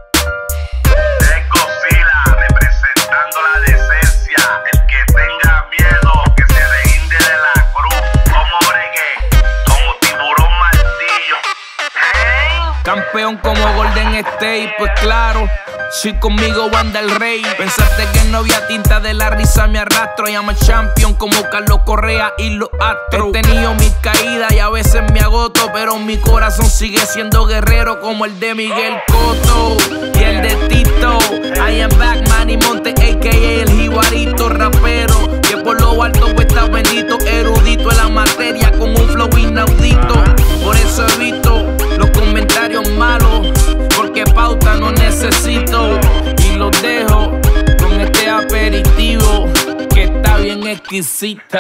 Godzilla representando la decencia. El que tenga miedo, que se rinde de la cruz. Como bregué, como tiburón martillo. Hey. Campeón como Golden State, pues claro. Si conmigo anda el rey. Pensaste que no había tinta, de la risa me arrastro. Llama champion como Carlos Correa y los Astros. He tenido mis caídas y a veces me agoto, pero mi corazón sigue siendo guerrero como el de Miguel Cotto y el de Tito. I am back, Manny Montes, a k a el jibarito rapero, que por lo alto pues está bendito, erudito en la materia con un flow inaudito. Por eso evito los comentarios malos, porque pauta no necesito. Y los dejo con este aperitivo que está bien exquisito.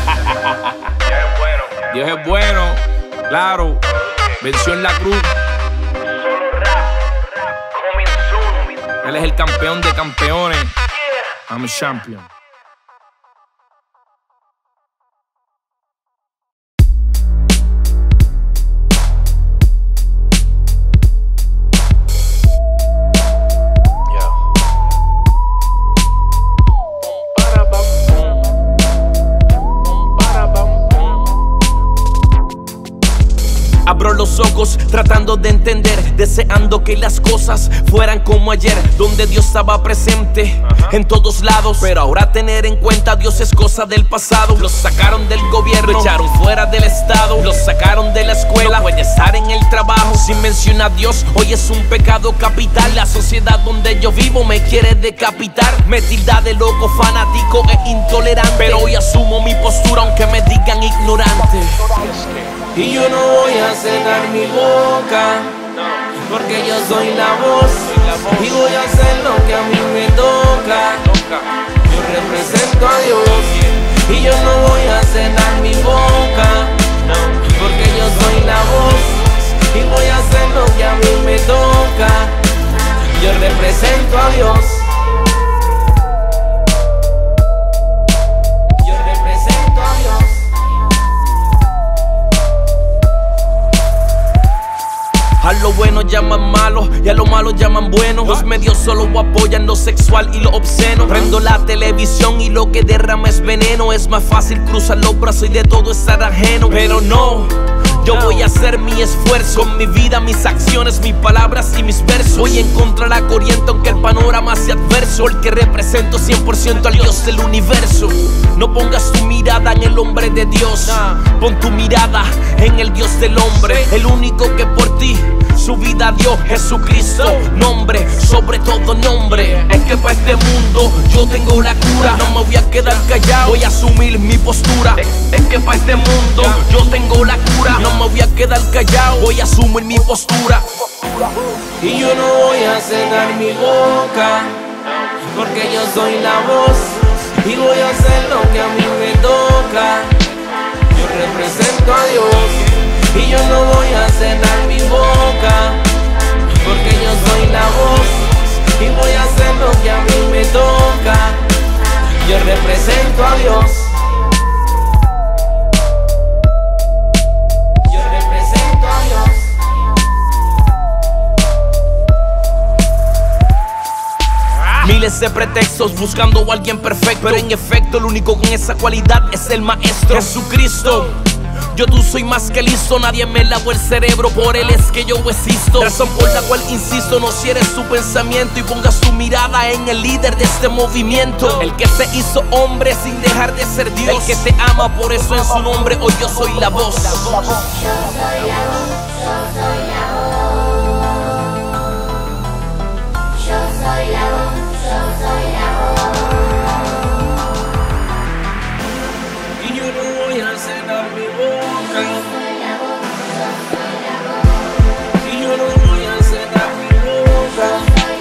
Dios es bueno, claro. Venció en la cruz. Él es el campeón de campeones. I'm a champion. Abro los ojos tratando de entender, deseando que las cosas fueran como ayer, donde Dios estaba presente en todos lados. Pero ahora tener en cuenta Dios es cosa del pasado. Los sacaron del gobierno, lo echaron fuera del estado, los sacaron de la escuela, no puede estar en el trabajo sin mencionar a Dios. Hoy es un pecado capital. La sociedad donde yo vivo me quiere decapitar, me tilda de loco, fanático e intolerante, pero hoy asumo mi postura aunque me digan ignorante. Y yo no voy a cegar mi boca, porque yo soy la voz, y voy a hacer lo que a mí me toca. Yo represento a Dios, y yo no voy a cegar mi boca, porque yo soy la voz, y voy a hacer lo que a mí me toca. Yo represento a Dios. A lo bueno llaman malo y a lo malo llaman bueno. Los medios solo apoyan lo sexual y lo obsceno. Prendo la televisión y lo que derrama es veneno. Es más fácil cruzar los brazos y de todo estar ajeno. Pero no, yo voy a hacer mi esfuerzo, con mi vida, mis acciones, mis palabras y mis versos. Voy en contra de la corriente aunque el panorama sea adverso, porque represento cien por ciento al Dios del universo. No pongas tu mirada en el hombre de Dios, pon tu mirada en el Dios del hombre, el único que por ti su vida dio, Jesucristo, nombre sobre todo nombre. Es que para este mundo yo tengo la cura, no me voy a quedar callado, voy a asumir mi postura. Es que para este mundo yo tengo la cura, no me voy a quedar callado, voy a asumir mi postura. Y yo no voy a cegar mi boca, porque yo soy la voz, y voy a hacer lo que a mí me toca. Yo represento a Dios, y yo no voy a cerrar mi boca, porque yo soy la voz, y voy a hacer lo que a mí me toca. Yo represento a Dios. Yo represento a Dios. Miles de pretextos buscando a alguien perfecto, pero en efecto el único con esa cualidad es el maestro Jesucristo. Yo tú soy más que listo, nadie me lavó el cerebro, por él es que yo existo. Razón por la cual insisto, no cierres tu pensamiento y pongas tu mirada en el líder de este movimiento. El que se hizo hombre sin dejar de ser Dios. El que te ama, por eso en su nombre hoy yo soy la voz. Yo soy la voz, yo soy la voz. Yo soy la voz, yo soy la voz. Y yo no voy a cerrar mi boca. Y yo no voy a cerrar mi boca.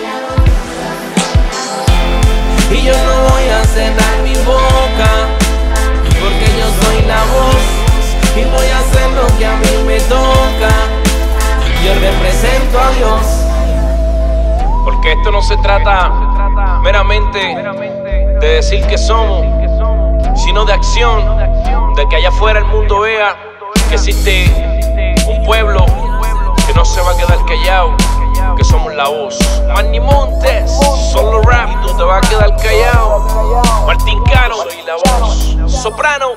Y yo no voy a cerrar mi boca, porque yo soy la voz y voy a hacer lo que a mí me toca. Yo represento a Dios. Porque esto no se trata meramente de decir que somos, sino de acción, de que allá afuera el mundo vea que existe un pueblo que no se va a quedar callado, que somos la voz. Manny Montes, solo rap, y tú te vas a quedar callado. Martín Caro, soy la voz. Soprano.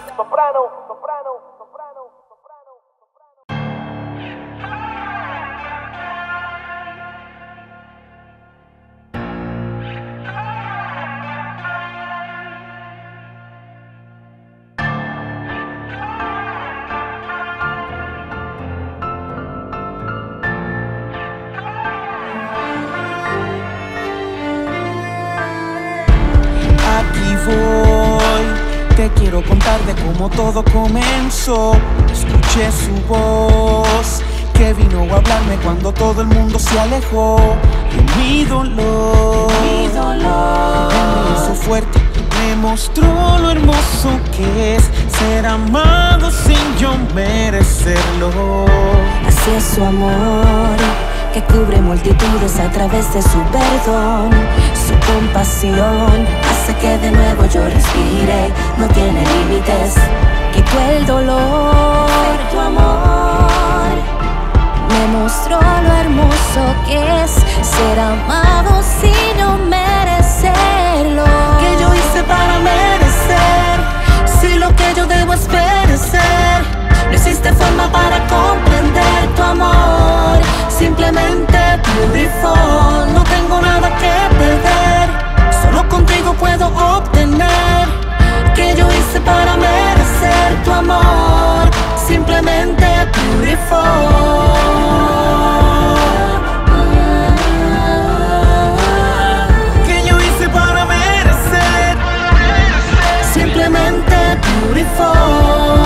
Aquí voy, te quiero contar de cómo todo comenzó. Escuché su voz, que vino a hablarme cuando todo el mundo se alejó. Y mi dolor, mi dolor, me hizo fuerte, me mostró lo hermoso que es ser amado sin yo merecerlo. Así es su amor, que cubre multitudes a través de su perdón. Su compasión hace que de nuevo yo respire, no tiene límites. Quitó el dolor, tu amor me mostró lo hermoso que es ser amado sin yo merecerlo. ¿Qué yo hice para merecer? Si lo que yo debo es perecer. No existe forma para comprender tu amor. Simplemente beautiful. No tengo nada que perder, solo contigo puedo obtener. ¿Qué yo hice para merecer tu amor? Simplemente beautiful. ¿Qué yo hice para merecer? Simplemente beautiful.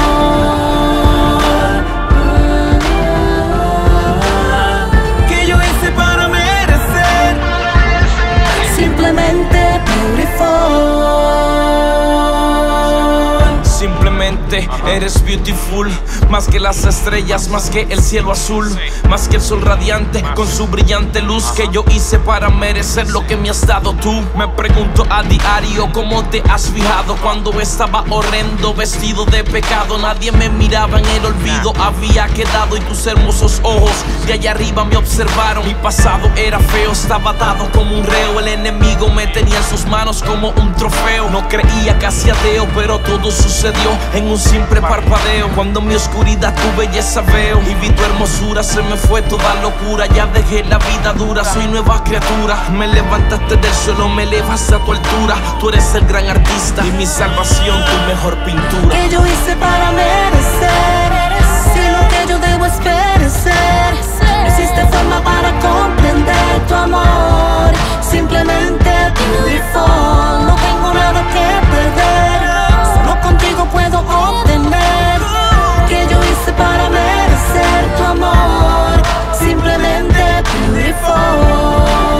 Simplemente eres beautiful, más que las estrellas, más que el cielo azul, más que el sol radiante con su brillante luz. Que yo hice para merecer lo que me has dado tú. Me pregunto a diario cómo te has fijado cuando estaba horrendo, vestido de pecado. Nadie me miraba, en el olvido había quedado, y tus hermosos ojos de allá arriba me observaron. Mi pasado era feo, estaba atado como un reo. El enemigo me tenía en sus manos como un trofeo. No creía, casi ateo, pero todo sucedió en un simple parpadeo. Cuando en mi oscuridad tu belleza veo y vi tu hermosura, se me fue toda locura. Ya dejé la vida dura, soy nueva criatura. Me levantaste del suelo, me elevaste a tu altura. Tú eres el gran artista y mi salvación, tu mejor pintura. ¿Qué yo hice para merecer? Si lo que yo debo es perecer. No existe forma para comprender tu amor. Simplemente beautiful. No tengo nada que perder, solo contigo puedo obtener. ¿Qué yo hice para merecer tu amor? Simplemente beautiful.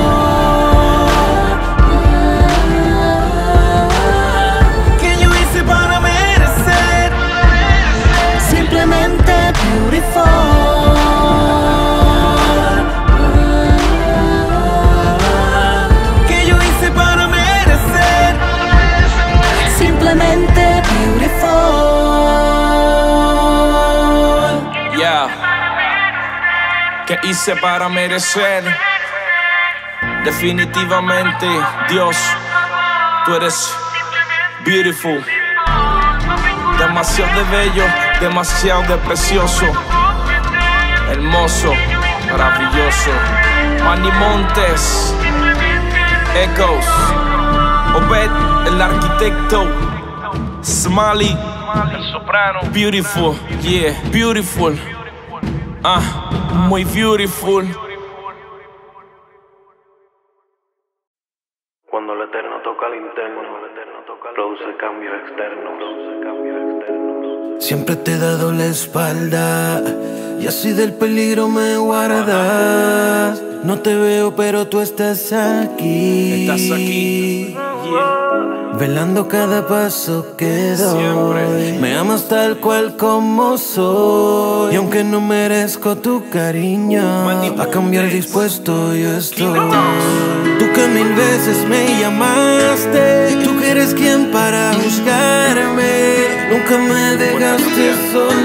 ¿Qué yo hice para merecer? Simplemente beautiful. ¿Qué yo hice para merecer? Simplemente beautiful. Yeah. ¿Qué hice para merecer? Definitivamente, Dios, tú eres beautiful, demasiado bello, demasiado de precioso, hermoso, maravilloso. Manny Montes, Echoes, Obed, el arquitecto, Smiley, el soprano, beautiful, yeah, beautiful, ah, muy beautiful. Cuando el eterno toca al interno, produce cambios externos. Siempre te he dado la espalda y así del peligro me guardas. No te veo pero tú estás aquí. Estás aquí, yeah. Velando cada paso que doy. Siempre. Me amas tal cual como soy. Y aunque no merezco tu cariño, a cambiar dispuesto yo estoy. Tú que mil veces me llamaste, tú que eres quien para juzgarme, nunca me dejaste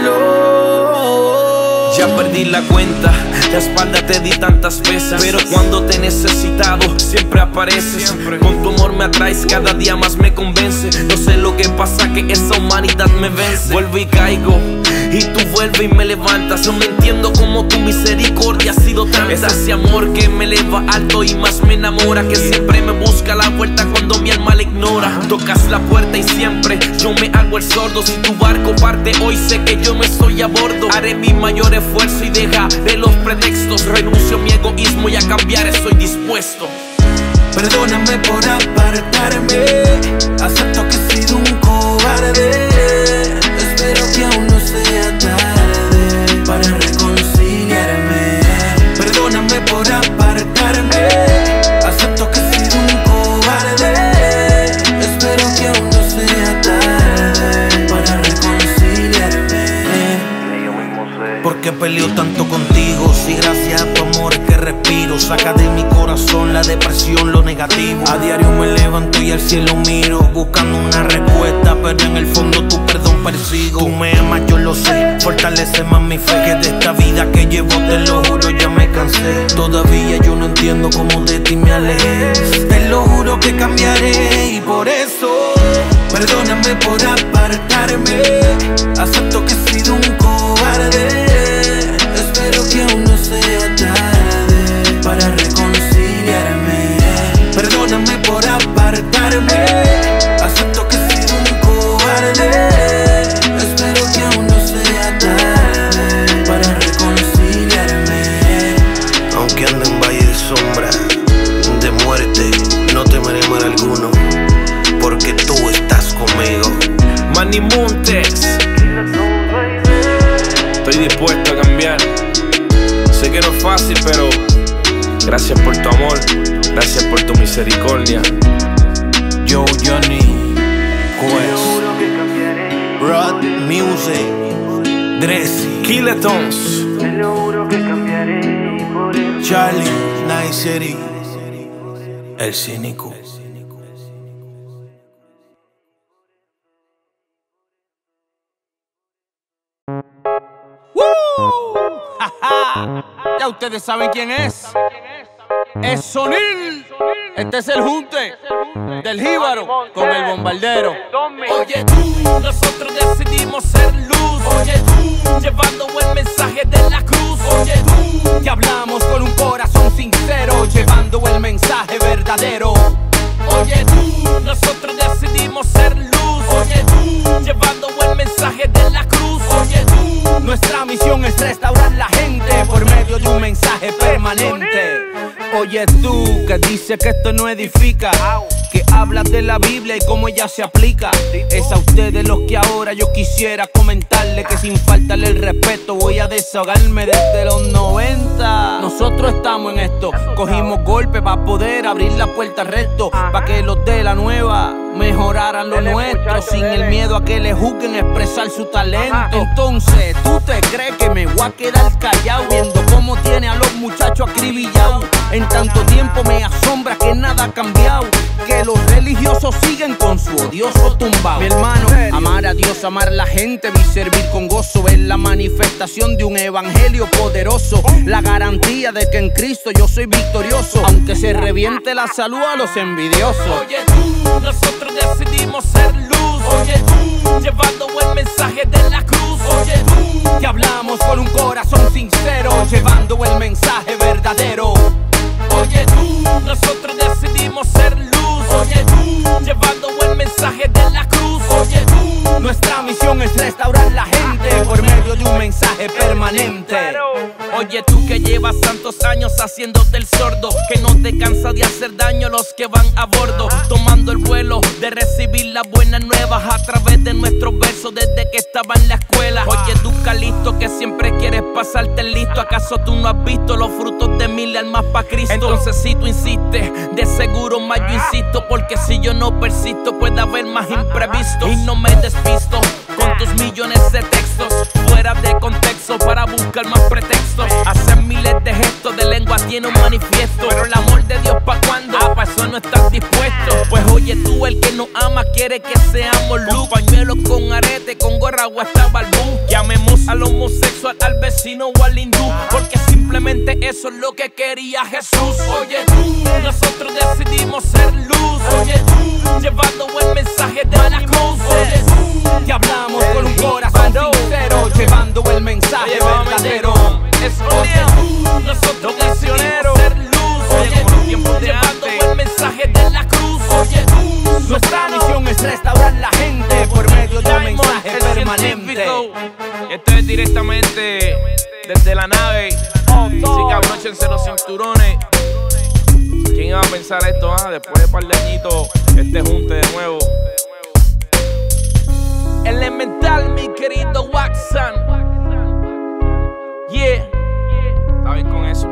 solo. Ya perdí la cuenta, la espalda te di tantas veces, pero cuando te he necesitado siempre apareces. Con tu amor me atraes, cada día más me convence. No sé lo que pasa, que esa humanidad me vence. Vuelvo y caigo, y tú vuelves y me levantas. No me entiendo cómo tu misericordia ha sido tanta. Es ese amor que me eleva alto y más me enamora, que siempre me busca la vuelta cuando mi alma la ignora. Tocas la puerta y siempre yo me hago el sordo. Si tu barco parte hoy, sé que yo no estoy a bordo. Haré mi mayor esfuerzo y deja de los pretextos. Renuncio a mi egoísmo y a cambiar estoy dispuesto. Perdóname por apartarme, acepto que he sido un cobarde. Espero que aún no sea tarde para reconciliarme. Perdóname por apartarme, acepto que he sido un cobarde. Espero que aún no sea tarde para reconciliarme. Porque peleo tanto contigo, si gracias a tu amor es que respiro. Saca de mi corazón la depresión, lo negativo. A diario me levanto y al cielo miro, buscando una respuesta, pero en el fondo tu perdón persigo. Tú me amas, yo lo sé, fortalece más mi fe, que de esta vida que llevo, te lo juro, ya me cansé. Todavía yo no entiendo cómo de ti me alejé. Te lo juro que cambiaré y por eso perdóname por apartarme. Acepto que he sido un cobarde. Espero que aún no sea tarde para reconciliarme. Perdóname por apartarme. Acepto que he sido un cobarde. Espero que aún no sea tarde para reconciliarme. Aunque ande en valle de sombra, de muerte, no temeré mal alguno, porque tú estás conmigo. Manny Montes, estoy dispuesto a cambiar. Sé que no es fácil, pero gracias por tu amor, gracias por tu misericordia. Yo, Johnny, Quest, Rod Music, Dressy, Killetons, Charlie, Night City, El Cínico. Ya ustedes saben quién es. Es Sonil. Este es el junte del jíbaro con el bombardero. Oye tú, nosotros decidimos ser luz. Oye tú, llevando el mensaje de la cruz. Oye tú, que hablamos con un corazón sincero, llevando el mensaje verdadero. Oye tú, nosotros decidimos ser luz. Oye tú, llevando el mensaje de la cruz. Oye tú, nuestra misión es restaurar la gente por medio de un mensaje permanente. Oye tú, que dice que esto no edifica, que habla de la Biblia y cómo ella se aplica. Es a ustedes los que ahora yo quisiera comentarle, que sin faltarle el respeto voy a desahogarme desde los noventa. Nosotros estamos en esto, cogimos golpes para poder abrir la puerta recto, para que los de la nueva mejoraran lo nuestro, sin el miedo a que le juzguen expresar su talento. Entonces, ¿tú te crees que me voy a quedar callado viendo cómo tiene a los muchachos acribillados? En tanto tiempo me asombra que nada ha cambiado, que los religiosos siguen con su odioso tumbao. Mi hermano, amar a Dios, amar a la gente, mi servir con gozo, es la manifestación de un evangelio poderoso, la garantía de que en Cristo yo soy victorioso, aunque se reviente la salud a los envidiosos. Oye tú, nosotros decidimos ser luz. Oye tú, llevando el mensaje de la cruz. Oye tú, te hablamos con un corazón sincero, llevando el mensaje verdadero. Oye tú, nosotros decidimos ser luz. Oye tú, llevando el mensaje de la cruz. Oye tú, nuestra misión es restaurar la gente por medio de un mensaje permanente. Oye tú que llevas tantos años haciéndote el sordo, que no te cansa de hacer daño a los que van a bordo, tomando el vuelo de recibir las buenas nuevas a través de nuestros versos desde que estaba en la escuela. Oye tú Calixto que siempre quieres pasarte listo, ¿acaso tú no has visto los frutos de mil almas pa' Cristo? Entonces si tú insistes, de seguro más yo insisto, porque si yo no persisto puede haber más imprevistos. Y no me despisto con tus millones de textos fuera de contexto para buscar más pretextos. Hacer miles de gestos de lengua tiene un manifiesto, pero el amor de Dios pa' cuando, ah, pa' eso no estás dispuesto. Pues oye tú, el que nos ama quiere que seamos luz, pañuelos con arete, con gorra o hasta balbú. Llamemos al homosexual, al vecino o al hindú, porque simplemente eso es lo que quería Jesús. Oye tú, nosotros decidimos ser luz. Oye tú, llevando el mensaje de la cruz. Oye tú, te hablamos con un corazón sincero, llevando el mensaje verdadero. Es oye tú, nosotros decidimos ser luz. Oye tú, llevando el mensaje de la cruz. Oye tú, nuestra misión es restaurar la gente por medio de un mensaje permanente. Esto es directamente desde la nave. Así que abróchense los cinturones. ¿Quién iba a pensar esto? Ah, después de un par de añitos, este junte de nuevo. Elemental, mi querido Waxan. Yeah. ¿Está bien con eso?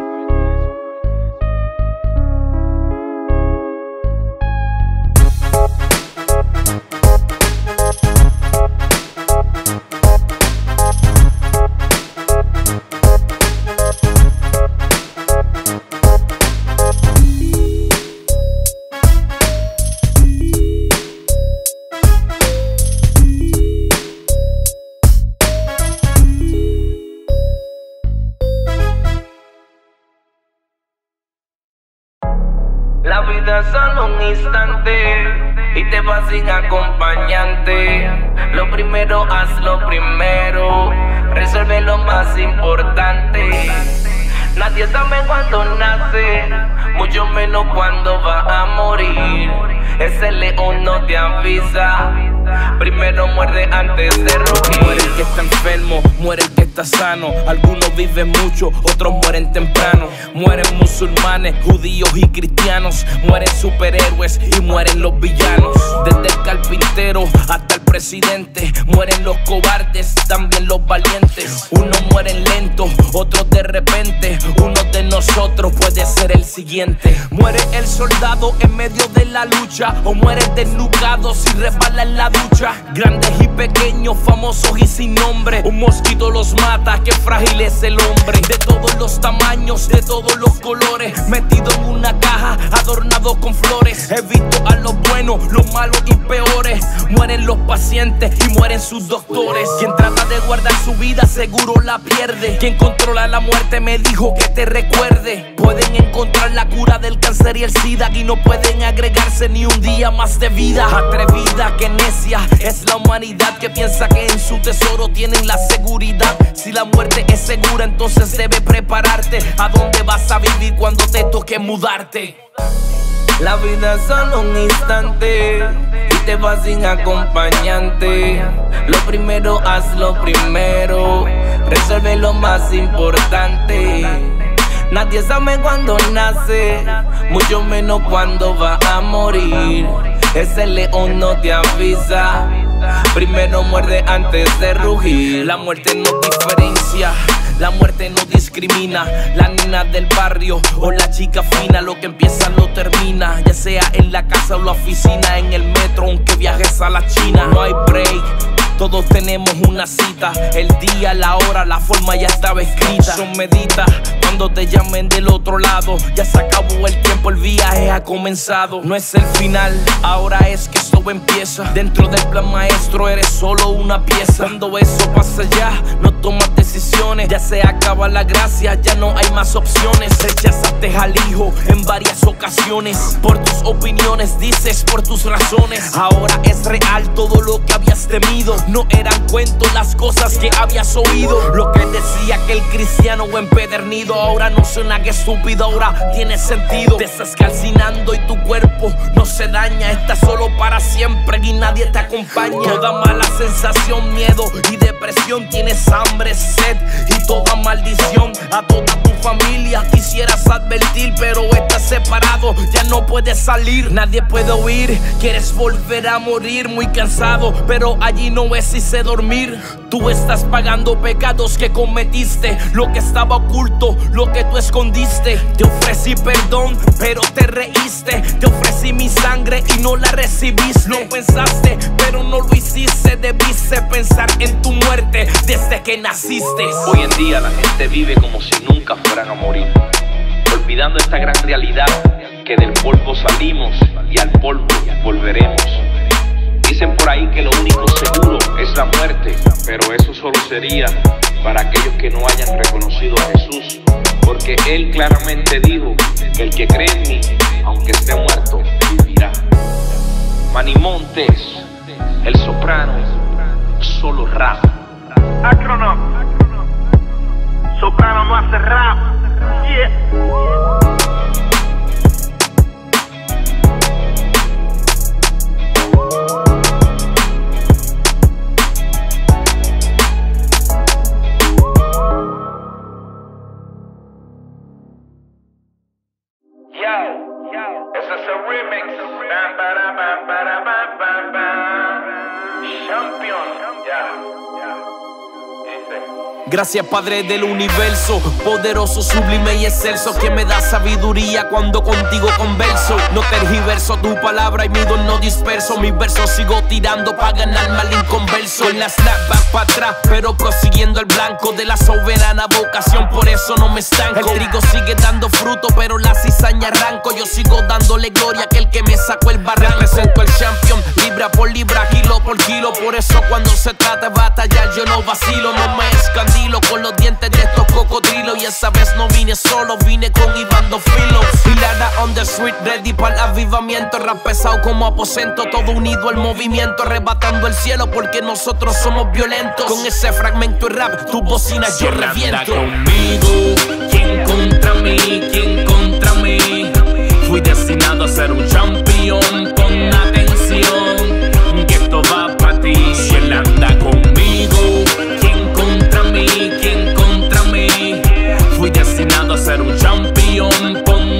La vida es solo un instante y te vas sin acompañante. Lo primero, haz lo primero, resuelve lo más importante. Nadie sabe cuándo nace, mucho menos cuándo va a morir. Ese león no te avisa, primero muerde antes de rugir. Muere el que está enfermo, muere el que está sano. Algunos viven mucho, otros mueren temprano. Mueren musulmanes, judíos y cristianos. Mueren superhéroes y mueren los villanos. Desde el carpintero hasta el presidente. Mueren los cobardes, también los valientes. Unos mueren lentos, otros de repente. Uno de nosotros puede ser el siguiente. Muere el soldado en medio de la lucha, o muere desnucado si resbala en la ducha. Grandes y pequeños, famosos y sin nombre, un mosquito los mata, qué frágil es el hombre. De todos los tamaños, de todos los colores, metido en una caja, adornado con flores. He visto a los buenos, los malos y peores. Mueren los pacientes y mueren sus doctores. Quien trata de guardar su vida seguro la pierde. Quien controla la muerte me dijo que te recuerde. Pueden encontrar la cura del cáncer y el sida y no pueden agregarse ni un día más de vida. Atrevida que necia es la humanidad que piensa que en su tesoro tienen la seguridad. Si la muerte es segura, entonces debe prepararte. ¿A dónde vas a vivir cuando te toque mudarte? La vida es solo un instante y te vas sin acompañante. Lo primero, haz lo primero, resuelve lo más importante. Nadie sabe cuándo nace, mucho menos cuándo va a morir. Ese león no te avisa, primero muerde antes de rugir. La muerte no diferencia, la muerte no discrimina. La nena del barrio o la chica fina, lo que empieza lo termina. Ya sea en la casa o la oficina, en el metro, aunque viajes a la China. No hay break, todos tenemos una cita. El día, la hora, la forma ya estaba escrita. Son medita Cuando te llamen del otro lado, ya se acabó el tiempo, el viaje ha comenzado. No es el final, ahora es que esto empieza. Dentro del plan maestro eres solo una pieza. Cuando eso pasa ya, no tomas decisiones. Ya se acaba la gracia, ya no hay más opciones. Rechazaste al hijo en varias ocasiones. Por tus opiniones, dices por tus razones. Ahora es real todo lo que habías temido. No eran cuentos las cosas que habías oído. Lo que decía que el cristiano empedernido ahora no suena que estúpido, ahora tiene sentido. Te estás calcinando y tu cuerpo no se daña. Estás solo para siempre y nadie te acompaña. Toda mala sensación, miedo y depresión. Tienes hambre, sed y toda maldición. A toda tu familia quisieras advertir, pero estás separado, ya no puedes salir. Nadie puede oír, quieres volver a morir. Muy cansado, pero allí no es hice dormir. Tú estás pagando pecados que cometiste. Lo que estaba oculto, lo que tú escondiste. Te ofrecí perdón, pero te reíste. Te ofrecí mi sangre y no la recibiste. No pensaste, pero no lo hiciste. Debiste pensar en tu muerte desde que naciste. Hoy en día la gente vive como si nunca fueran a morir, olvidando esta gran realidad, que del polvo salimos y al polvo volveremos. Dicen por ahí que lo único seguro es la muerte, pero eso solo sería para aquellos que no hayan reconocido a Jesús, porque Él claramente dijo que el que cree en mí, aunque esté muerto, vivirá. Manny Montes, el soprano, solo rap. Acrono, soprano no hace rap. Yeah. Gracias Padre del universo, poderoso, sublime y excelso, que me da sabiduría cuando contigo converso. No tergiverso tu palabra y mi don no disperso. Mis versos sigo tirando pa' ganarme al inconverso. Con la snapback pa' atrás, pero prosiguiendo el blanco de la soberana vocación, por eso no me estanco. El trigo sigue dando fruto, pero la cizaña arranco. Yo sigo dándole gloria a aquel que me sacó el barranco. Represento el champion, libra por libra, kilo por kilo. Por eso cuando se trata de batallar yo no vacilo. No me escandilo con los dientes de estos cocodrilos. Y esa vez no vine solo, vine con Iván Dos Filos. Hilada on the street, ready para el avivamiento. Rap pesado como aposento, todo unido al movimiento. Arrebatando el cielo porque nosotros somos violentos. Con ese fragmento de rap, tu bocina yo reviento. Conmigo, ¿quién contra mí? ¿Quién contra mí? Fui destinado a ser un campeón. Pon atención, que esto va para ti. Si él anda conmigo, ¿quién contra mí? ¿Quién contra mí? Fui destinado a ser un campeón. Pon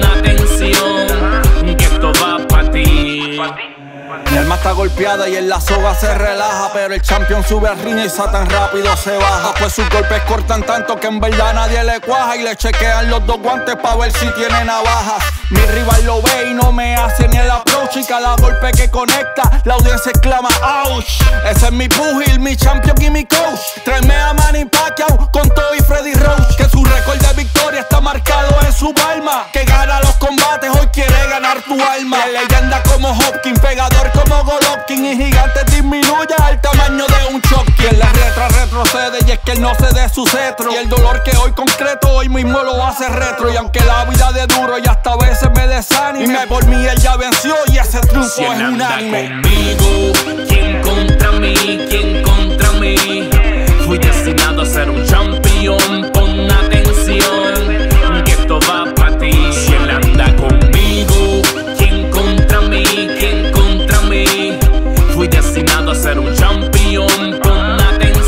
atención, que esto va para ti. Mi alma está golpeada y en la soga se relaja, pero el champion sube al ring y tan rápido se baja. Pues sus golpes cortan tanto que en verdad nadie le cuaja, y le chequean los dos guantes pa' ver si tiene navajas. Mi rival lo ve y no me hace ni el approach, y cada golpe que conecta la audiencia exclama ouch. Ese es mi pugil, mi champion y mi coach. Tráeme a Manny Pacquiao con todo y Freddy Roach, que su récord de victoria está marcado en su palma. Que gana los combates, hoy quiere ganar tu alma. De leyenda como Hopkins, pegador como Golovkin, y gigante disminuye al tamaño de un Chucky. En la retro retrocede y es que él no cede su cetro, y el dolor que hoy concreto hoy mismo lo hace retro. Y aunque la vida de duro y hasta a veces me desanime, por mí él ya venció y ese triunfo si es unánime. Conmigo, ¿quién contra mí? ¿Quién contra mí? Fui destinado a ser un campeón. Pon atención, que esto va para ti. Si él anda conmigo, ¿quién contra mí? ¿Quién contra mí? Fui destinado a ser un campeón. Pon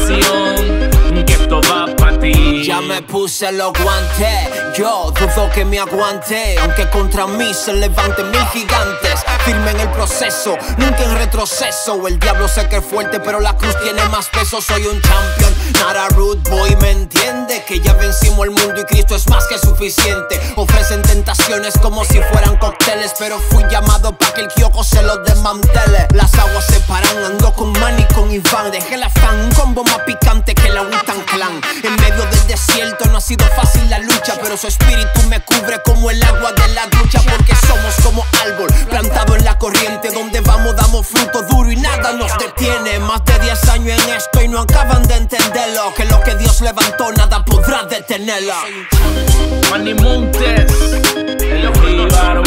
atención, que esto va para ti. Ya me puse los guantes, yo dudo que me aguante, aunque contra mí se levanten mil gigantes. Firme en el proceso, nunca en retroceso. El diablo sé que es fuerte, pero la cruz tiene más peso. Soy un champion, not a rude boy, ¿me entiende? Que ya vencimos el mundo y Cristo es más que suficiente. Ofrecen tentaciones como si fueran cócteles, pero fui llamado para que el kiosco se los desmantele. Las aguas se paran, ando con Manny, con Iván. Dejé la fan, un combo más picante que la Wu-Tang Clan. En medio del desierto no ha sido fácil la lucha, pero eso espíritu me cubre como el agua de la ducha, porque somos como árbol plantado en la corriente, donde vamos damos fruto duro y nada nos detiene. Más de diez años en esto y no acaban de entenderlo, que lo que Dios levantó nada podrá detenerlo. Manny Montes, el Jíbaro.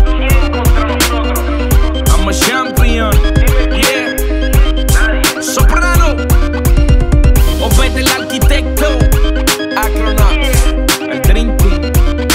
I'm a champion, yeah. Soprano, Obed el arquitecto, Acronaut, el Dream Team.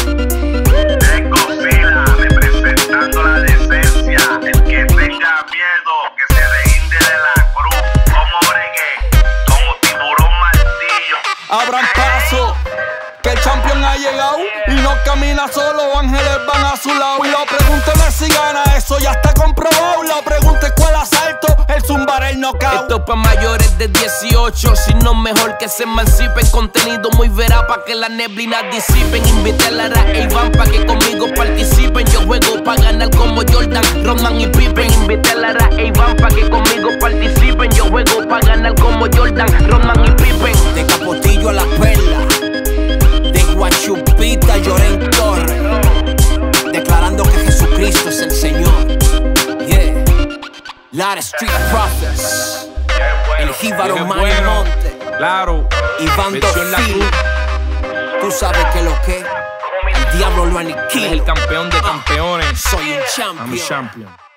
Godzilla representando la decencia. El que tenga miedo, que se rinde de la cruz. Como bregué, como tiburón martillo. Abran paso, que el champion ha llegado y no camina solo, ángeles van a su lado. Y la pregunta no es si gana, eso ya está comprobado. La pregunta es cuál asalto, el zumbar el knockout. Esto es pa' mayores de dieciocho, si no mejor que se emancipen. Contenido muy veraz pa' que las neblinas disipen. Invité a Lara e Iván pa' que conmigo participen. Yo juego pa' ganar como Jordan, Rodman y Pippen. Invité a Lara e Iván pa' que conmigo participen. Yo juego pa' ganar como Jordan, Rodman y Pippen. De Capotillo a La Perla, de Guachupita lloré en Torre, declarando que Jesucristo es el Señor. Yeah, Lara Street Prophets, el Jíbaro Manny Monte, claro, Iván Dofil. Tú sabes que lo que el diablo lo aniquila. Es el campeón de campeones. Soy un champion. I'm a champion.